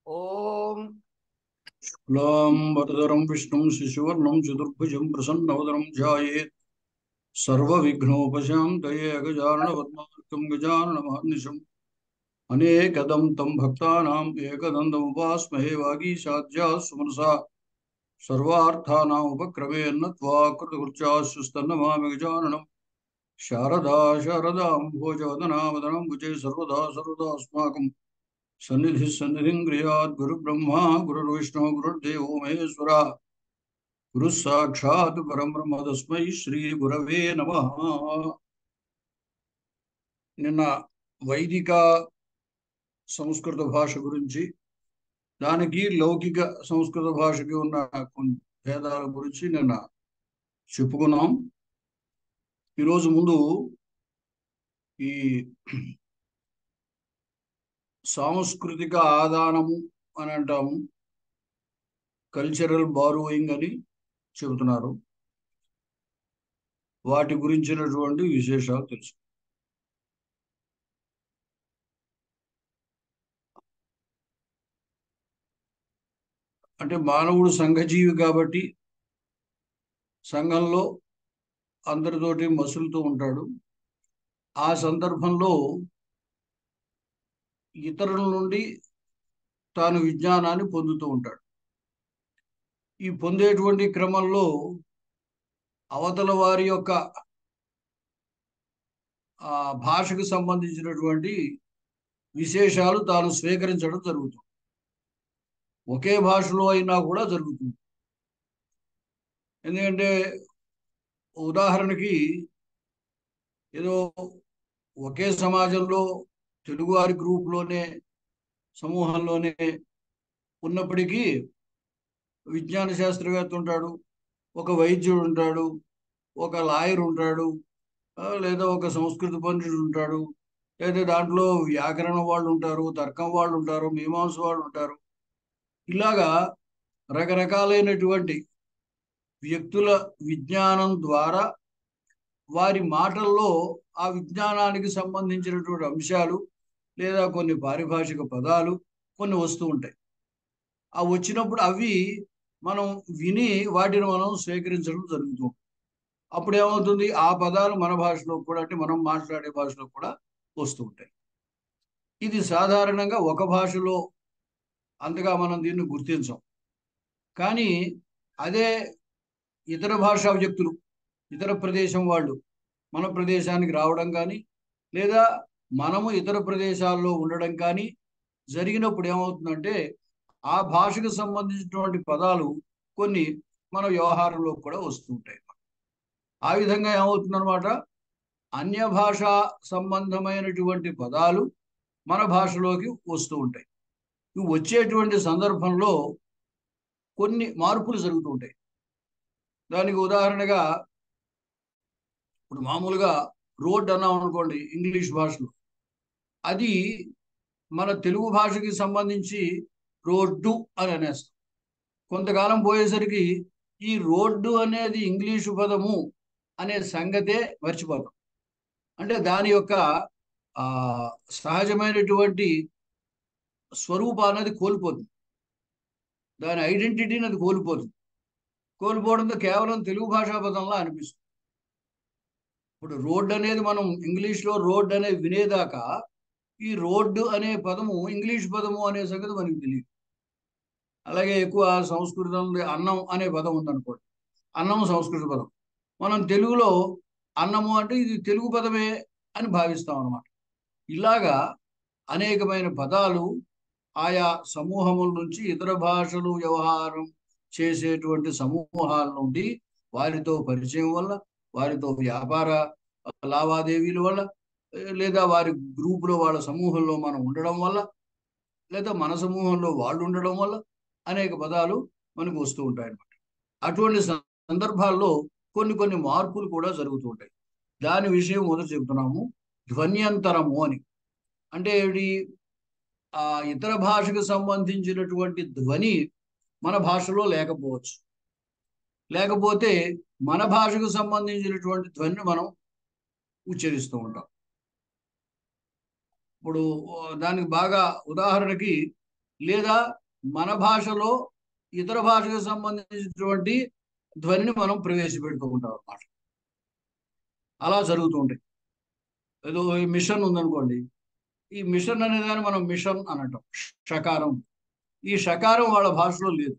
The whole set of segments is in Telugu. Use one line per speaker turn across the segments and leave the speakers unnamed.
ఓం
शुक्लांबरधरं विष्णुं शशिवर्णं चतुर्भुजं प्रसन्नवदनं ध्यायेत् सर्वविघ्नोपशान्तये गजाननपद्मार्कं गजाननमहर्निशम् अनेकदं तं भक्तानाम् एकदन्तमुपास्महे वागीशाद्याः सुमनसा सर्वार्थानामुपक्रमे नत्वा कृतकृत्याश्चुस्तन्नमामि गजाननम् शारदा शारदां भोजवदना वदनं भुजे सर्वदा सर्वदा अस्माकं सन्निधिः सन्निधिं गृहात् गुरुब्रह्मा गुरुर्विष्णुः गुरुर्देवो महेश्वरः गुरु साक्षात् परब्रह्म तस्मै శ్రీ గురవే నమః. నిన్న వైదిక సంస్కృత భాష గురించి, దానికి లౌకిక సంస్కృత భాషకి ఉన్న కొన్ని భేదాల గురించి నిన్న చెప్పుకున్నాం. ఈరోజు ముందు ఈ సాంస్కృతిక ఆదానము అని అంటాము, కల్చరల్ బారోయింగ్ అని చెబుతున్నారు. వాటి గురించినటువంటి విశేషాలు తెలుసు. అంటే మానవుడు సంఘజీవి కాబట్టి సంఘంలో అందరితోటి మసులుతూ ఉంటాడు. ఆ సందర్భంలో ఇతరుల నుండి తాను విజ్ఞానాన్ని పొందుతూ ఉంటాడు. ఈ పొందేటువంటి క్రమంలో అవతల వారి యొక్క భాషకు సంబంధించినటువంటి విశేషాలు తాను స్వీకరించడం జరుగుతుంది. ఒకే భాషలో అయినా కూడా జరుగుతుంది. ఎందుకంటే ఉదాహరణకి ఏదో ఒకే సమాజంలో తెలుగువారి గ్రూప్లోనే సమూహంలోనే ఉన్నప్పటికీ విజ్ఞాన శాస్త్రవేత్త ఉంటాడు, ఒక వైద్యుడు ఉంటాడు, ఒక లాయర్ ఉంటాడు, లేదా ఒక సంస్కృత పండితుడు ఉంటాడు, లేదా దాంట్లో వ్యాకరణం వాళ్ళు ఉంటారు, తర్కం వాళ్ళు ఉంటారు, మీమాంస వాళ్ళు ఉంటారు. ఇలాగా రకరకాలైనటువంటి వ్యక్తుల విజ్ఞానం ద్వారా వారి మాటల్లో ఆ విజ్ఞానానికి సంబంధించినటువంటి అంశాలు లేదా కొన్ని పారిభాషిక పదాలు కొన్ని వస్తూ ఉంటాయి. ఆ వచ్చినప్పుడు అవి మనం విని వాటిని మనం స్వీకరించడం జరుగుతుంది. అప్పుడు ఏమవుతుంది, ఆ పదాలు మన భాషలో కూడా, అంటే మనం మాట్లాడే భాషలో కూడా వస్తూ ఉంటాయి. ఇది సాధారణంగా ఒక భాషలో అంతగా మనం దీన్ని గుర్తించం. కానీ అదే ఇతర భాషా వ్యక్తులు, ఇతర ప్రదేశం వాళ్ళు మన ప్రదేశానికి రావడం కానీ, లేదా మనము ఇతర ప్రదేశాల్లో ఉండడం కానీ జరిగినప్పుడు ఏమవుతుందంటే ఆ భాషకు సంబంధించినటువంటి పదాలు కొన్ని మన వ్యవహారంలో కూడా వస్తూ ఉంటాయి. ఆ విధంగా ఏమవుతుందన్నమాట, అన్య భాషా సంబంధమైనటువంటి పదాలు మన భాషలోకి వస్తూ ఉంటాయి. ఇవి వచ్చేటువంటి సందర్భంలో కొన్ని మార్పులు జరుగుతూ ఉంటాయి. దానికి ఉదాహరణగా ఇప్పుడు మామూలుగా రోడ్ అన్నాం అనుకోండి ఇంగ్లీష్ భాషలో, అది మన తెలుగు భాషకి సంబంధించి రోడ్డు అని అనేస్తాం. కొంతకాలం పోయేసరికి ఈ రోడ్డు అనేది ఇంగ్లీషు పదము అనే సంగతే మర్చిపోతాం. అంటే దాని యొక్క ఆ సహజమైనటువంటి స్వరూపాన్ని అది కోల్పోతుంది, దాని ఐడెంటిటీని అది కోల్పోతుంది. కోల్పోవడంతో కేవలం తెలుగు భాషా పదంలా అనిపిస్తుంది. ఇప్పుడు రోడ్ అనేది మనం ఇంగ్లీష్లో రోడ్ అనేది వినేదాకా ఈ రోడ్డు అనే పదము ఇంగ్లీష్ పదము అనే సంగతి మనకి తెలియదు. అలాగే ఎక్కువ సంస్కృతంలో అన్నం అనే పదం ఉందనుకోండి, అన్నం సంస్కృత పదం, మనం తెలుగులో అన్నము అంటే ఇది తెలుగు పదమే అని భావిస్తాం అన్నమాట. ఇలాగా అనేకమైన పదాలు ఆయా సమూహముల నుంచి ఇతర భాషలు వ్యవహారం చేసేటువంటి సమూహాల నుండి వారితో పరిచయం వల్ల, వారితో వ్యాపార లావాదేవీల వల్ల, లేదా వారి గ్రూపులో వాళ్ళ సమూహంలో మనం ఉండడం వల్ల, లేదా మన సమూహంలో వాళ్ళు ఉండడం వల్ల అనేక పదాలు మనకు వస్తూ ఉంటాయి అన్నమాట. అటువంటి సందర్భాల్లో కొన్ని కొన్ని మార్పులు కూడా జరుగుతూ ఉంటాయి. దాని విషయం మొదలు చెబుతున్నాము, ధ్వన్యంతరము అని. అంటే ఏమిటి, ఆ ఇతర భాషకు సంబంధించినటువంటి ధ్వని మన భాషలో లేకపోవచ్చు, లేకపోతే మన భాషకు సంబంధించినటువంటి ధ్వనిని మనం ఉచ్చరిస్తూ ఉంటాం. ఇప్పుడు దానికి బాగా ఉదాహరణకి లేదా మన భాషలో ఇతర భాషకు సంబంధించినటువంటి ధ్వనిని మనం ప్రవేశపెడుతూ ఉంటాం అన్నమాట. అలా జరుగుతూ ఉంటాయి. ఏదో ఈ మిషన్ ఉందనుకోండి, ఈ మిషన్ అనే దాన్ని మనం మిషన్ అని అంటాం. షకారం. ఈ షకారం వాళ్ళ భాషలో లేదు.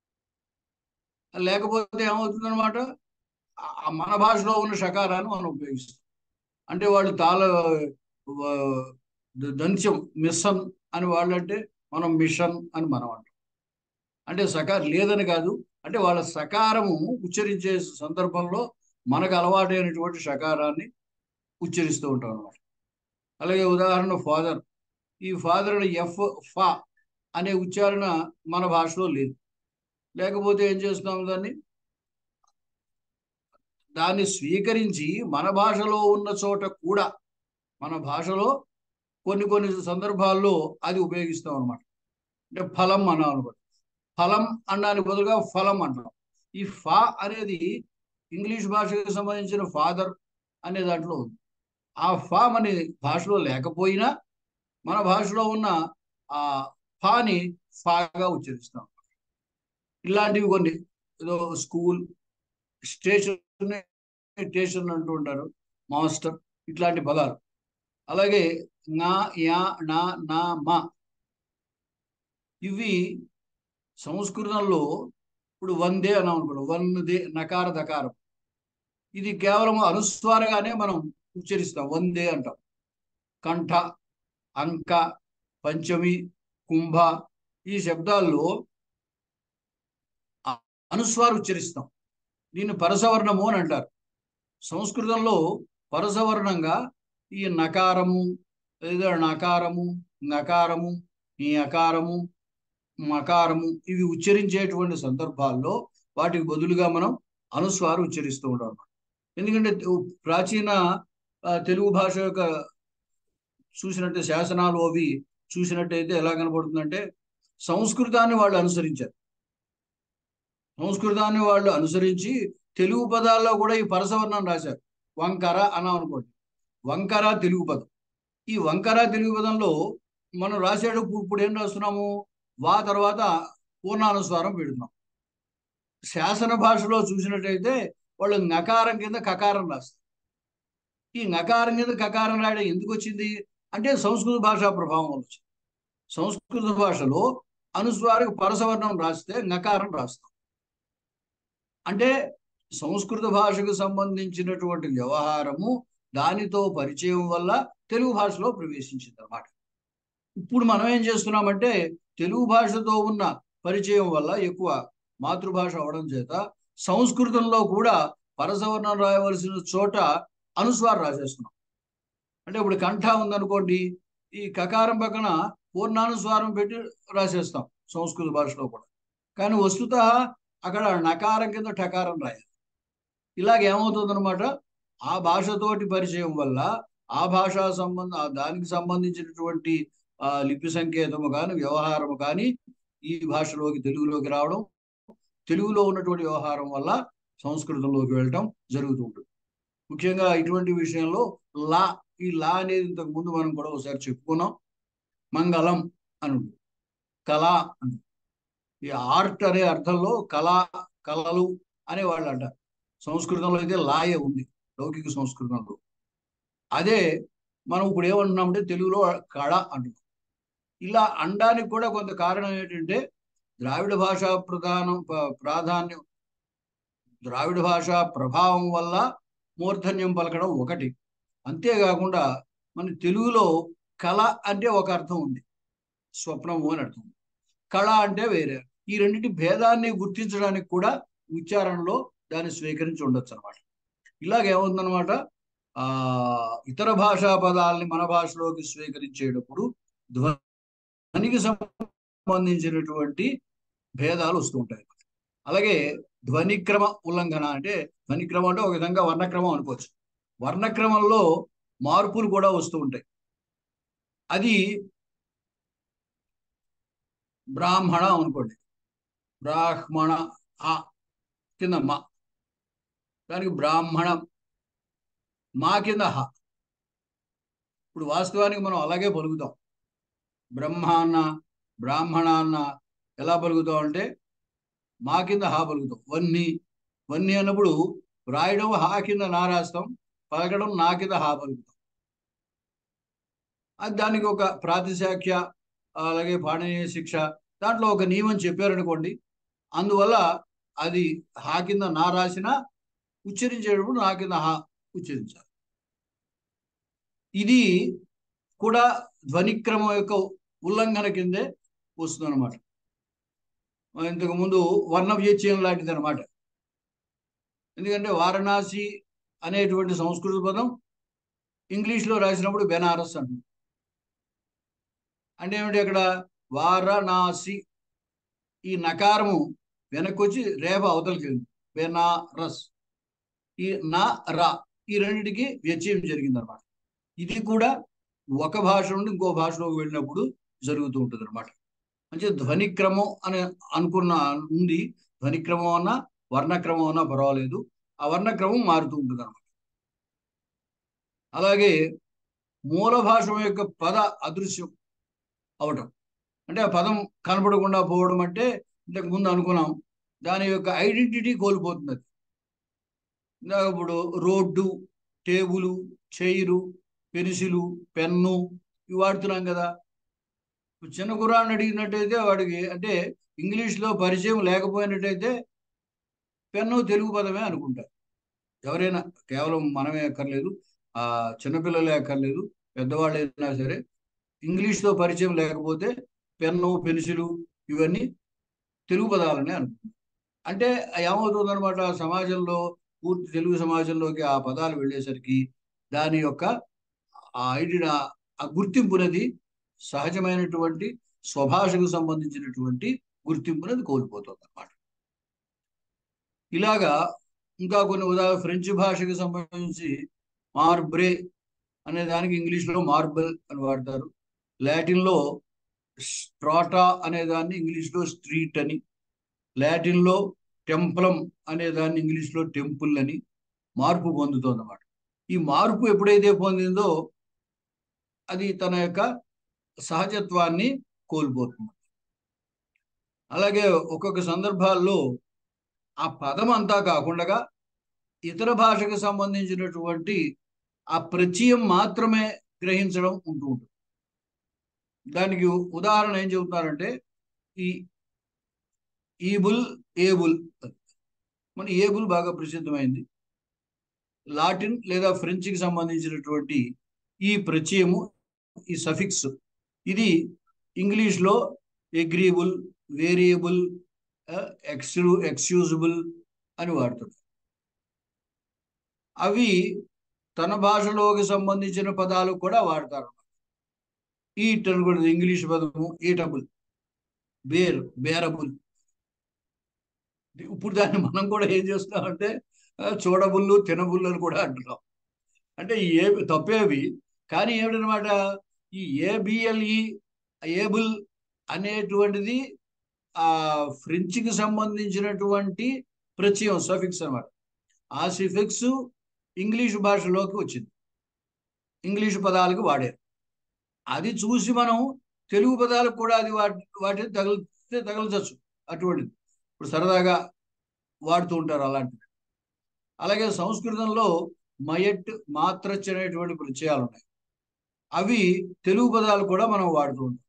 లేకపోతే ఏమవుతుందన్నమాట, మన భాషలో ఉన్న షకారాన్ని మనం ఉపయోగిస్తాం. అంటే వాళ్ళు ఆ, దంత్యం మిషన్ అని వాళ్ళంటే మనం మిషన్ అని మనం అంటాం. అంటే సకారం లేదని కాదు, అంటే వాళ్ళ సకారము ఉచ్చరించే సందర్భంలో మనకు అలవాటైనటువంటి షకారాన్ని ఉచ్చరిస్తూ ఉంటాం అన్నమాట. అలాగే ఉదాహరణ ఫాదర్. ఈ ఫాదర్ ఎఫ్ ఫా అనే ఉచ్చారణ మన భాషలో లేదు. లేకపోతే ఏం చేస్తున్నాం, దాన్ని స్వీకరించి మన భాషలో ఉన్న చోట కూడా, మన భాషలో కొన్ని కొన్ని సందర్భాల్లో అది ఉపయోగిస్తాం అనమాట. అంటే ఫలం అన్నాం అనుకోండి, ఫలం అనడానికి బదులుగా ఫలం అంటాం. ఈ ఫా అనేది ఇంగ్లీష్ భాషకు సంబంధించిన ఫాదర్ అనే దాంట్లో ఉంది. ఆ ఫా మన భాషలో లేకపోయినా మన భాషలో ఉన్న ఆ ఫాని ఫాగా ఉచ్చరిస్తాం. ఇలాంటివి కొన్ని, ఏదో స్కూల్, స్టేషన్, స్టేషన్ అంటూ ఉంటారు, మాస్టర్, ఇట్లాంటి పదాలు. అలాగే నా, యా, నా, నా, మా, ఇవి సంస్కృతంలో ఇప్పుడు వందే అన్నాం అనుకోండి, వందే నకార దకారం, ఇది కేవలం అనుస్వారగానే మనం ఉచ్చరిస్తాం, వందే అంటాం. కంఠ, అంక, పంచమి, కుంభ, ఈ శబ్దాల్లో అనుస్వారం ఉచ్చరిస్తాం. దీన్ని పరసవర్ణము అని అంటారు. సంస్కృతంలో పరసవర్ణంగా ఈ నకారము, లేదా నకారము, నకారము, ఈ అకారము, మకారము, ఇవి ఉచ్చరించేటువంటి సందర్భాల్లో వాటికి బదులుగా మనం అనుస్వారం ఉచ్చరిస్తూ ఉంటాం. ఎందుకంటే ప్రాచీన తెలుగు భాష యొక్క చూసినట్టే శాసనాలు అవి చూసినట్టయితే ఎలా కనబడుతుందంటే, సంస్కృతాన్ని వాళ్ళు అనుసరించారు. సంస్కృతాన్ని వాళ్ళు అనుసరించి తెలుగు పదాల్లో కూడా ఈ పరసవర్ణం రాశారు. వంకర అన్నాం అనుకోండి, వంకర తెలుగు పదం. ఈ వంకర తెలుగు పదంలో మనం రాసేటప్పుడు ఇప్పుడు ఏం రాస్తున్నాము, వా తర్వాత పూర్ణానుస్వారం పెడుతున్నాం. శాసన భాషలో చూసినట్టయితే వాళ్ళు నకారం కింద కకారం రాస్తారు. ఈ నకారం కింద కకారం రాయడం ఎందుకు వచ్చింది అంటే సంస్కృత భాషా ప్రభావం వల్ల వచ్చింది. సంస్కృత భాషలో అనుస్వారికి పరసవర్ణం రాస్తే నకారం రాస్తాం. అంటే సంస్కృత భాషకు సంబంధించినటువంటి వ్యవహారము దానితో పరిచయం వల్ల తెలుగు భాషలో ప్రవేశించింది అన్నమాట. ఇప్పుడు మనం ఏం చేస్తున్నామంటే, తెలుగు భాషతో ఉన్న పరిచయం వల్ల ఎక్కువ మాతృభాష అవడం చేత సంస్కృతంలో కూడా పరసవర్ణం రాయవలసిన చోట అనుస్వారం రాసేస్తున్నాం. అంటే ఇప్పుడు కంఠ ఉందనుకోండి, ఈ కకారం పక్కన పూర్ణానుస్వారం పెట్టి రాసేస్తాం సంస్కృత భాషలో కూడా. కానీ వస్తుత అక్కడ నకారం కింద ఠకారం రాయాలి. ఇలాగ ఏమవుతుందన్నమాట, ఆ భాషతోటి పరిచయం వల్ల ఆ భాషా దానికి సంబంధించినటువంటి లిపి సంకేతము కానీ వ్యవహారము కానీ ఈ భాషలోకి తెలుగులోకి రావడం, తెలుగులో ఉన్నటువంటి వ్యవహారం వల్ల సంస్కృతంలోకి వెళ్ళటం జరుగుతూ ఉంటుంది. ముఖ్యంగా ఇటువంటి విషయంలో లా, ఈ లా అనేది ఇంతకు ముందు మనం కూడా ఒకసారి చెప్పుకున్నాం. మంగళం అని ఉంటుంది, కళ అని. ఈ ఆర్ట్ అనే అర్థంలో కళ, కళలు అనే వాళ్ళు అంటారు. సంస్కృతంలో అయితే లాయే ఉంది, లౌకిక సంస్కృతంలో. అదే మనం ఇప్పుడు ఏమంటున్నామంటే తెలుగులో కళ అంటున్నాం. ఇలా అనడానికి కూడా కొంత కారణం ఏంటంటే, ద్రావిడ భాషా ప్రాధాన్యం, ద్రావిడ భాషా ప్రభావం వల్ల మూర్ధన్యం పలకడం ఒకటి. అంతేకాకుండా మన తెలుగులో కళ అంటే ఒక అర్థం ఉంది, స్వప్నము అని అర్థం. కళ అంటే వేరే. ఈ రెండింటి భేదాన్ని గుర్తించడానికి కూడా ఉచ్చారణలో దాన్ని స్వీకరించి ఉండొచ్చు అనమాట. ఇలాగేముందనమాట, ఆ ఇతర భాషా పదాలని మన భాషలోకి స్వీకరించేటప్పుడు ధ్వనికి సంబంధించినటువంటి భేదాలు వస్తూ ఉంటాయి. అలాగే ధ్వనిక్రమ ఉల్లంఘన అంటే, ధ్వనిక్రమం అంటే ఒక విధంగా వర్ణక్రమం అనుకోవచ్చు. వర్ణక్రమంలో మార్పులు కూడా వస్తూ ఉంటాయి. అది బ్రాహ్మణ అనుకోండి, బ్రాహ్మణ ఆ కింద మా, దానికి బ్రాహ్మణం, మా కింద హ. ఇప్పుడు వాస్తవానికి మనం అలాగే పలుకుతాం. బ్రహ్మాన్న, బ్రాహ్మణ అన్న ఎలా పలుకుతాం అంటే మా కింద హా పలుకుతాం. వన్ని వన్ని అన్నప్పుడు రాయడం హా కింద నా రాస్తాం, పలకడం నా కింద హా పలుకుతాం. అది దానికి ఒక ప్రాతిశాఖ్య, అలాగే పాణినీయ శిక్ష, దాంట్లో ఒక నియమం చెప్పారనుకోండి. అందువల్ల అది హా కింద నా రాసిన ఉచ్చరించేటప్పుడు నా కింద హా ఉచ్చరించాలి. ఇది కూడా ధ్వనిక్రమం యొక్క ఉల్లంఘన కిందే వస్తుంది అనమాట. ఇంతకు ముందు వర్ణ వ్యత్యయం లాంటిది అనమాట. ఎందుకంటే వారణాసి అనేటువంటి సంస్కృత పదం ఇంగ్లీష్లో రాసినప్పుడు బెనారస్ అంటుంది. అంటే ఏమిటి అక్కడ వారణాసి, ఈ నకారము వెనక్కి వచ్చి రేప అవతలకి వెళ్ళింది, బెనారస్. ఈ నా రా ఈ రెండింటికి వ్యత్యయం జరిగింది అనమాట. ఇది కూడా ఒక భాష నుండి ఇంకో భాషలోకి వెళ్ళినప్పుడు జరుగుతూ ఉంటుంది అనమాట. అంటే ధ్వనిక్రమం అని అనుకున్న ఉంది. ధ్వనిక్రమం అన్నా వర్ణక్రమం అన్నా పర్వాలేదు, ఆ వర్ణక్రమం మారుతూ ఉంటుంది అనమాట. అలాగే మూల భాష యొక్క పద అదృశ్యం అవటం, అంటే ఆ పదం కనపడకుండా పోవడం. అంటే ఇంతకు ముందు అనుకున్నాం, దాని యొక్క ఐడెంటిటీ కోల్పోతుంది. అది ఇప్పుడు road, table, chair, pencil, pen ఇవి వాడుతున్నాం కదా. చిన్న కుర్రాన్ని అడిగినట్టయితే వాడికి అంటే ఇంగ్లీష్లో పరిచయం లేకపోయినట్టయితే పెన్ను తెలుగు పదమే అనుకుంటారు ఎవరైనా. కేవలం మనమే అక్కర్లేదు, ఆ చిన్నపిల్లలే అక్కర్లేదు, పెద్దవాళ్ళు అయినా సరే ఇంగ్లీష్తో పరిచయం లేకపోతే పెన్ను, పెన్సిలు ఇవన్నీ తెలుగు పదాలనే అనుకుంటారు. అంటే ఏమవుతుందన్నమాట, సమాజంలో పూర్తి తెలుగు సమాజంలోకి ఆ పదాలు వెళ్ళేసరికి దాని యొక్క ఆ ఐడియా, ఆ గుర్తింపునది, సహజమైనటువంటి స్వభాషకు సంబంధించినటువంటి గుర్తింపునది కోల్పోతుంది అన్నమాట. ఇలాగా ఇంకా కొన్ని ఉదాహరణ, ఫ్రెంచ్ భాషకు సంబంధించి మార్బ్రే అనే దానికి ఇంగ్లీష్లో మార్బల్ అని వాడతారు. లాటిన్లో స్ట్రాటా అనే దాన్ని ఇంగ్లీష్లో స్ట్రీట్ అని, లాటిన్లో టెంప్లం అనే దాన్ని ఇంగ్లీష్లో టెంపుల్ అని మార్పు పొందుతుంది అన్నమాట. ఈ మార్పు ఎప్పుడైతే పొందిందో అది తన యొక్క సహజత్వాన్ని కోల్పోతుంది. అలాగే ఒక్కొక్క సందర్భాల్లో ఆ పదం అంతా కాకుండా ఇతర భాషకు సంబంధించినటువంటి ఆ ప్రత్యయం మాత్రమే గ్రహించడం ఉంటూ ఉంటుంది. దానికి ఉదాహరణ ఏం చెబుతున్నారంటే ఈ ఈబుల్, ఏబుల్. మన ఏబుల్ బాగా ప్రసిద్ధమైంది. లాటిన్ లేదా ఫ్రెంచ్కి సంబంధించినటువంటి ఈ ప్రత్యయము, ఈ సఫిక్స్, ఇది ఇంగ్లీష్లో అగ్రీబుల్, వేరియబుల్, ఎక్స్క్యూజబుల్ అని వాడుతుంది. అవి తన భాషలోకి సంబంధించిన పదాలు కూడా వాడతారు. ఈట్ అని కూడా ఇంగ్లీష్ పదము ఈటబుల్, బేరబుల్. ఇప్పుడు దాన్ని మనం కూడా ఏం చేస్తున్నామంటే చూడబుల్లు, తినబుల్లు అని కూడా అంటున్నాం. అంటే ఏ తప్పేవి కానీ ఏమిటనమాట, ఈ ఏబిఎల్ఈ, ఏబుల్ అనేటువంటిది ఆ ఫ్రెంచ్కి సంబంధించినటువంటి ప్రత్యయం, సఫిక్స్ అనమాట. ఆ సిఫిక్స్ ఇంగ్లీషు భాషలోకి వచ్చింది, ఇంగ్లీషు పదాలకు వాడారు. అది చూసి మనం తెలుగు పదాలకు కూడా అది వాటిని తగిలితే తగలచచ్చు. అటువంటిది ఇప్పుడు సరదాగా వాడుతూ ఉంటారు అలాంటివి. అలాగే సంస్కృతంలో మయట్, మాత్రచ్ అనేటువంటి ప్రత్యయాలు ఉన్నాయి. అవి తెలుగు పదాలు కూడా మనం వాడుతూ ఉంటాం.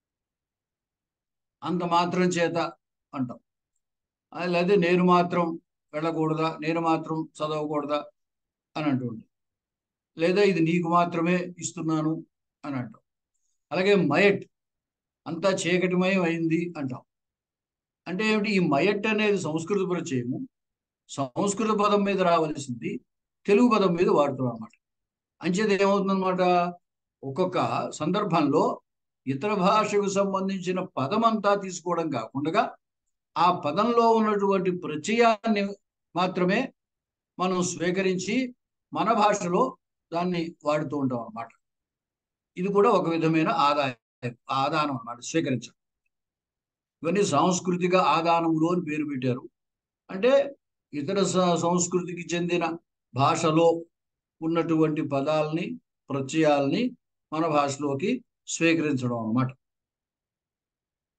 అంత మాత్రం చేత అంటాం, లేదా నేను మాత్రం వెళ్ళకూడదా, నేను మాత్రం చదవకూడదా అని అంటుంది. లేదా ఇది నీకు మాత్రమే ఇస్తున్నాను అని అంటాం. అలాగే మయట్, అంతా చీకటిమయం అయింది అంటాం. అంటే ఏమిటి, ఈ మయట్ అనేది సంస్కృత ప్రత్యయము, సంస్కృత పదం మీద రావలసింది తెలుగు పదం మీద వాడుతున్నాం అన్నమాట. అంచేది ఏమవుతుందన్నమాట, ఒక్కొక్క సందర్భంలో ఇతర భాషకు సంబంధించిన పదం అంతా తీసుకోవడం కాకుండా ఆ పదంలో ఉన్నటువంటి ప్రత్యయాన్ని మాత్రమే మనం స్వీకరించి మన భాషలో దాన్ని వాడుతూ ఉంటాం అన్నమాట. ఇది కూడా ఒక విధమైన ఆదానం అన్నమాట, స్వీకరించడం. ఇవన్నీ సాంస్కృతిక ఆదానములు అని పేరు పెట్టారు. అంటే ఇతర సంస్కృతికి చెందిన భాషలో ఉన్నటువంటి పదాలని, ప్రత్యయాల్ని మన భాషలోకి స్వీకరించడం అన్నమాట.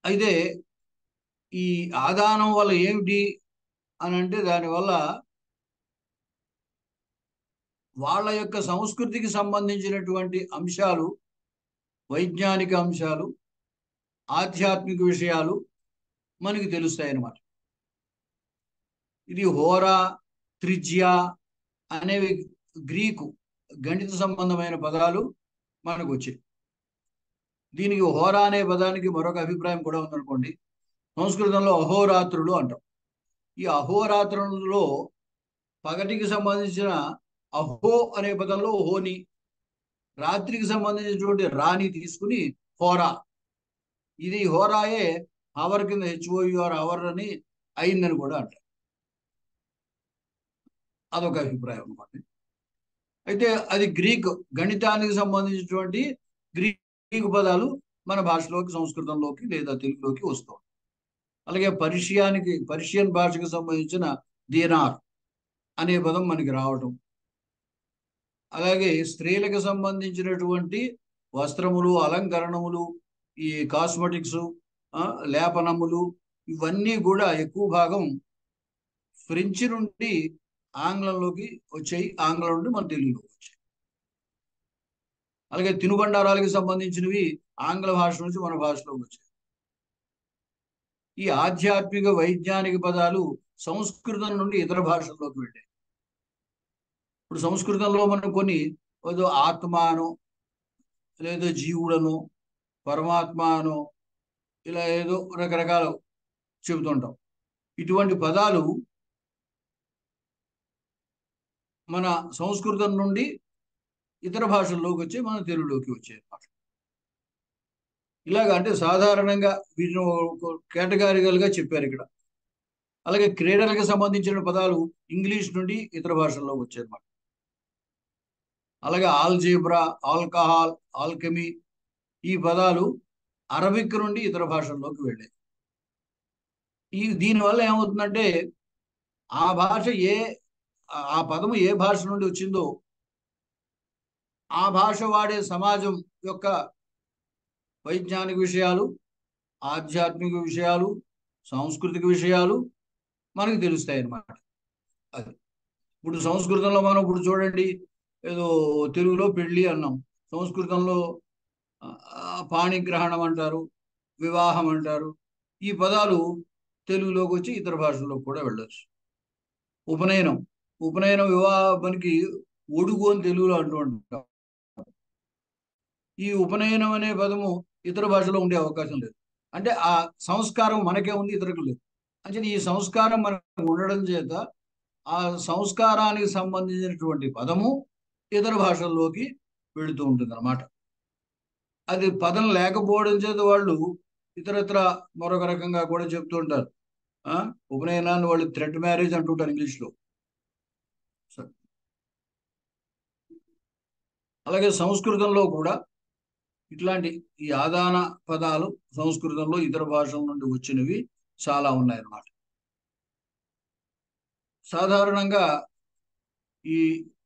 అయితే ఈ ఆదానం వల్ల ఏమిటి అని అంటే దానివల్ల వాళ్ళ యొక్క సంస్కృతికి సంబంధించినటువంటి అంశాలు, వైజ్ఞానిక అంశాలు, ఆధ్యాత్మిక విషయాలు మనకి తెలుస్తాయి అన్నమాట. ఇది హోరా, త్రిజ్య అనేవి గ్రీకు గణిత సంబంధమైన పదాలు మనకు వచ్చాయి. దీనికి హోరా అనే పదానికి మరొక అభిప్రాయం కూడా ఉందనుకోండి. సంస్కృతంలో అహోరాత్రులు అంటాం. ఈ అహోరాత్రులలో పగటికి సంబంధించిన అహో అనే పదంలో హోని, రాత్రికి సంబంధించినటువంటి రాని తీసుకుని హోరా, ఇది హోరాయే అవర్ కింద హెచ్ఓయుఆర్ అవర్ అని అయిందని కూడా అంటారు. అదొక అభిప్రాయం అనమాట. అయితే అది గ్రీక్ గణితానికి సంబంధించినటువంటి గ్రీకు పదాలు మన భాషలోకి, సంస్కృతంలోకి లేదా తెలుగులోకి వస్తాయి. అలాగే పర్షియన్ భాషకు సంబంధించిన దీనార్ అనే పదం మనకి రావటం, అలాగే స్త్రీలకు సంబంధించినటువంటి వస్త్రములు, అలంకరణములు, ఈ కాస్మెటిక్స్, లేపనములు, ఇవన్నీ కూడా ఎక్కువ భాగం ఫ్రెంచ్ నుండి ఆంగ్లంలోకి వచ్చాయి, ఆంగ్లం నుండి మన తెలుగులోకి వచ్చాయి. అలాగే తినుబండారాలకు సంబంధించినవి ఆంగ్ల భాష నుంచి మన భాషలోకి వచ్చాయి. ఈ ఆధ్యాత్మిక వైజ్ఞానిక పదాలు సంస్కృతం నుండి ఇతర భాషల్లోకి వెళ్ళాయి. ఇప్పుడు సంస్కృతంలో మనం కొన్ని ఏదో ఆత్మాను, లేదో జీవుడను, పరమాత్మను, ఇలా ఏదో రకరకాలు చెబుతుంటాం. ఇటువంటి పదాలు మన సంస్కృతం నుండి ఇతర భాషల్లోకి వచ్చి మన తెలుగులోకి వచ్చాయి అన్నమాట. ఇలాగ అంటే సాధారణంగా వీటిని కేటగారికల్గా చెప్పారు ఇక్కడ. అలాగే క్రీడలకు సంబంధించిన పదాలు ఇంగ్లీష్ నుండి ఇతర భాషల్లో వచ్చాయి అన్నమాట. అలాగే ఆల్జీబ్రా, ఆల్కహాల్, ఆల్కెమీ, ఈ పదాలు అరబిక్ నుండి ఇతర భాషల్లోకి వెళ్ళాయి. దీనివల్ల ఏమవుతుందంటే ఆ పదము ఏ భాష నుండి వచ్చిందో ఆ భాష వాడే సమాజం యొక్క వైజ్ఞానిక విషయాలు, ఆధ్యాత్మిక విషయాలు, సాంస్కృతిక విషయాలు మనకు తెలుస్తాయి అన్నమాట. అది ఇప్పుడు సంస్కృతంలో మనం ఇప్పుడు చూడండి, ఏదో తెలుగులో పెళ్ళి అన్నాం, సంస్కృతంలో పాణిగ్రహణం అంటారు, వివాహం అంటారు. ఈ పదాలు తెలుగులోకి వచ్చి ఇతర భాషల్లోకి కూడా వెళ్ళొచ్చు. ఉపనయనం వివాహానికి ఒడుగు అని తెలుగులో అంటూ ఉంటాం. ఈ ఉపనయనం అనే పదము ఇతర భాషలో ఉండే అవకాశం లేదు. అంటే ఆ సంస్కారం మనకే ఉంది, ఇతరులకు లేదు. అంటే ఈ సంస్కారం మనకు ఉండడం చేత ఆ సంస్కారానికి సంబంధించినటువంటి పదము ఇతర భాషల్లోకి వెళుతూ ఉంటుంది అన్నమాట. అది పదం లేకపోవడం చేత వాళ్ళు ఇతరత్ర మరొక రకంగా కూడా చెప్తూ ఉంటారు. ఉపనయనాన్ని వాళ్ళు థ్రెడ్ మ్యారేజ్ అంటుంటారు ఇంగ్లీష్లో. అలాగే సంస్కృతంలో కూడా ఇట్లాంటి ఈ ఆదాన పదాలు సంస్కృతంలో ఇతర భాషల నుండి వచ్చినవి చాలా ఉన్నాయన్నమాట. సాధారణంగా ఈ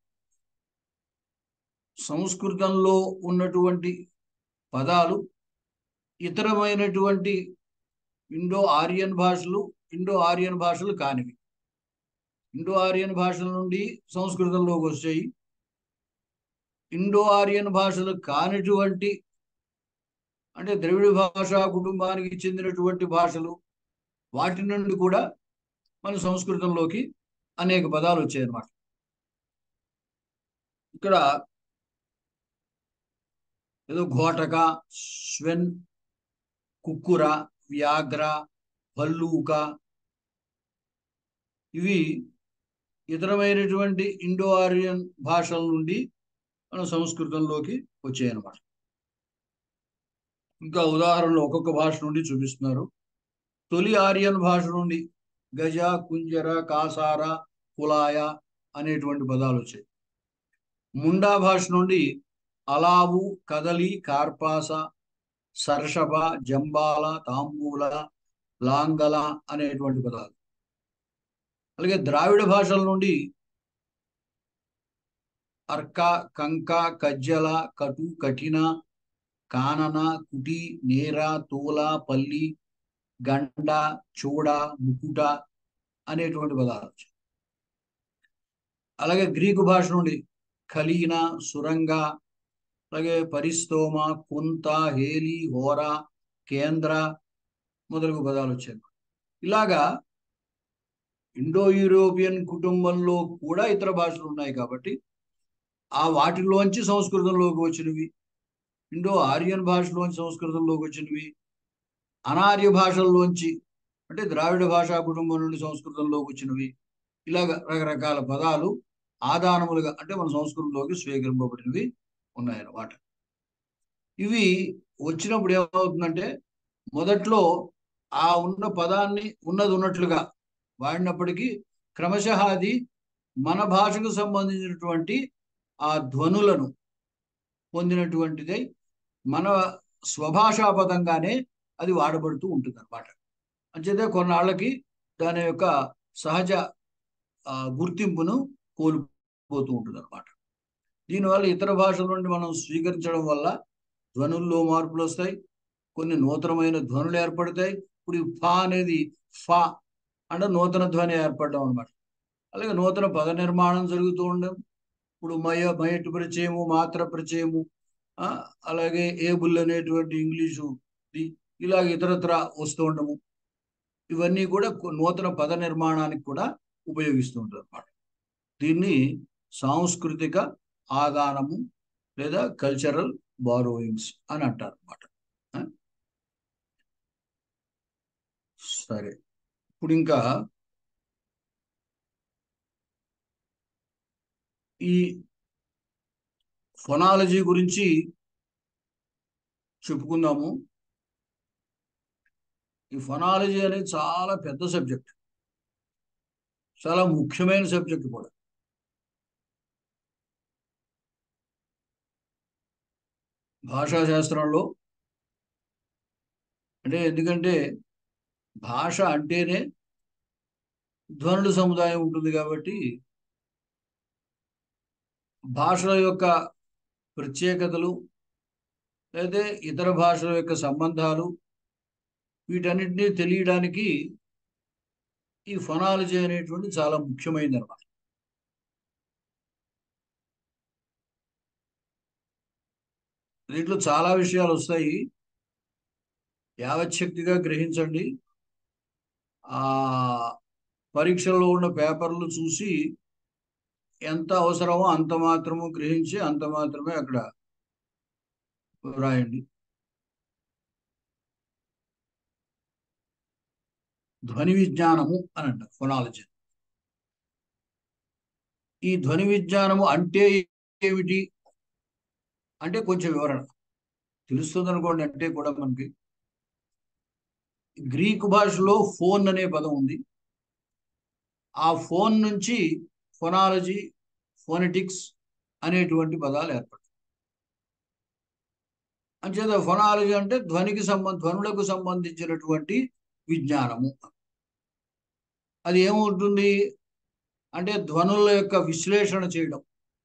సంస్కృతంలో ఉన్నటువంటి పదాలు ఇతరమైనటువంటి ఇండో ఆర్యన్ భాషలు కానివి. ఇండో ఆర్యన్ భాషల నుండి సంస్కృతంలోకి వచ్చాయి. ఇండో ఆర్యన్ భాషలు కానిటువంటి అంటే ద్రవిడ భాషా కుటుంబానికి చెందినటువంటి భాషలు, వాటి నుండి కూడా మన సంస్కృతంలోకి అనేక పదాలు వచ్చాయన్నమాట. ఇక్కడ ఏదో ఘోటక, శ్వెన్, కుక్కుర, వ్యాఘ్ర, భల్లూక, ఇవి ఇతరమైనటువంటి ఇండో ఆర్యన్ భాషల నుండి మన సంస్కృతంలోకి వచ్చాయన్నమాట. ఇంకా ఉదాహరణలు ఒక్కొక్క భాష నుండి చూపిస్తున్నారు. తొలి ఆర్యన్ భాష నుండి గజ, కుంజర, కాసార, కులాయ అనేటువంటి పదాలు వచ్చాయి. ముండా భాష నుండి అలావు, కదలి, కార్పాస, సర్షభ, జంబాల, తాంబూల, లాంగల అనేటువంటి పదాలు. అలాగే ద్రావిడ భాషల నుండి అర్క, కంక, కజ్జల, కటు, కఠిన, కానన, కుటి, నేర, తూల, పల్లి, గండ, చూడ, ముకుట అనేటువంటి పదాలు వచ్చాయి. అలాగే గ్రీకు భాష నుండి ఖలీన, సురంగ, అలాగే పరిస్తోమ, కుంత, హేలి, హోర, కేంద్ర మొదలగు పదాలు వచ్చాయి. ఇలాగా ఇండో యూరోపియన్ కుటుంబంలో కూడా ఇతర భాషలు ఉన్నాయి కాబట్టి ఆ వాటిలోంచి సంస్కృతంలోకి వచ్చినవి, ఇండో ఆర్యన్ భాషలోంచి సంస్కృతంలోకి వచ్చినవి, అనార్య భాషల్లోంచి అంటే ద్రావిడ భాషా కుటుంబం నుండి సంస్కృతంలోకి వచ్చినవి, ఇలాగ రకరకాల పదాలు ఆదానములుగా అంటే మన సంస్కృతంలోకి స్వీకరింపబడినవి ఉన్నాయన్నమాట. ఇవి వచ్చినప్పుడు ఏమవుతుందంటే మొదట్లో ఆ ఉన్న పదాన్ని ఉన్నది ఉన్నట్లుగా వాడినప్పటికీ క్రమశః అది మన భాషకు సంబంధించినటువంటి ఆ ధ్వనులను పొందినటువంటిదై మన స్వభాషా పదంగానే అది వాడబడుతూ ఉంటుంది అనమాట. అంచేతే కొన్నాళ్ళకి దాని యొక్క సహజ గుర్తింపును కోల్పోతూ ఉంటుంది అనమాట. దీనివల్ల ఇతర భాషల నుండి మనం స్వీకరించడం వల్ల ధ్వనుల్లో మార్పులు వస్తాయి, కొన్ని నూతనమైన ధ్వనులు ఏర్పడతాయి. ఇప్పుడు ఈ ఫా అనేది ఫా అంటే నూతన ధ్వని ఏర్పడడం అనమాట. అలాగే నూతన పద నిర్మాణం జరుగుతూ ఉండడం. ఇప్పుడు మయటు ప్రత్యయము, మాత్ర ప్రత్యయము, అలాగే ఏబుల్ అనేటువంటి ఇంగ్లీషు ఇలాగ ఇతరత్ర వస్తూ ఉండము. ఇవన్నీ కూడా నూతన పద నిర్మాణానికి కూడా ఉపయోగిస్తూ ఉంటారు అన్నమాట. దీన్ని సాంస్కృతిక ఆదానము లేదా కల్చరల్ బారోయింగ్స్ అని అంటారు అన్నమాట. సరే, ఇప్పుడు ఇంకా ఈ ఫొనాలజీ గురించి చెప్పుకుందాము. ఈ ఫొనాలజీ అనేది చాలా పెద్ద సబ్జెక్ట్, చాలా ముఖ్యమైన సబ్జెక్ట్ కూడా. భాషా శాస్త్రంలో అంటే ఎందుకంటే భాష అంటేనే ధ్వనుల సముదాయం ఉంటుంది కాబట్టి భాషల యొక్క ప్రత్యేకతలు లేదా ఇతర భాషల యొక్క సంబంధాలు వీటన్నిటినీ తెలియడానికి ఈ ఫొనాలజీ అనేటువంటి చాలా ముఖ్యమైనది అన్నమాట. దీంట్లో చాలా విషయాలు వస్తాయి, యావచ్చక్తిగా గ్రహించండి. ఆ పరీక్షల్లో ఉన్న పేపర్లు చూసి ఎంత అవసరమో అంత మాత్రము గ్రహించి అంత మాత్రమే అక్కడ రాయండి. ధ్వని విజ్ఞానము అని అంటారు ఫొనాలజీ. ఈ ధ్వని విజ్ఞానము అంటే ఏమిటి అంటే కొంచెం వివరణ తెలుస్తుంది అనుకోండి. అంటే కూడా మనకి గ్రీకు భాషలో ఫోన్ అనే పదం ఉంది. ఆ ఫోన్ నుంచి ఫొనాలజీ, ఫోనెటిక్స్ అనేటువంటి పదాలు ఏర్పడతాయి. అంచేత ఫొనాలజీ అంటే ధ్వనులకు సంబంధించినటువంటి విజ్ఞానము. అది ఏమవుతుంది అంటే ధ్వనుల యొక్క విశ్లేషణ చేయడం,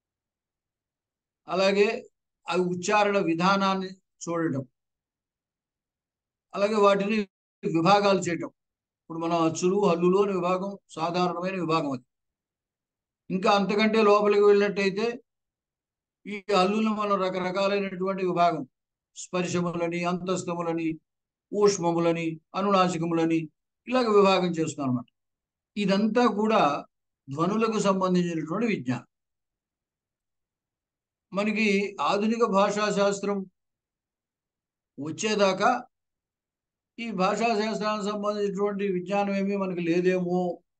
అలాగే అవి ఉచ్చారణ విధానాన్ని చూడటం, అలాగే వాటిని విభాగాలు చేయటం. ఇప్పుడు మనం అచ్చులు, హల్లులు అనే విభాగం సాధారణమైన విభాగం. అది ఇంకా అంతకంటే లోపలికి వెళ్ళినట్టయితే ఈ హల్లులను మనం రకరకాలైనటువంటి విభాగం, స్పర్శములని, అంతస్తములని, ఊష్మములని, అనునాసికములని ఇలాగ విభాగం చేస్తున్నాం అన్నమాట. ఇదంతా కూడా ధ్వనులకు సంబంధించినటువంటి విజ్ఞానం. మనకి ఆధునిక భాషా శాస్త్రం వచ్చేదాకా ఈ భాషా శాస్త్రానికి సంబంధించినటువంటి విజ్ఞానం ఏమీ మనకి లేదేమో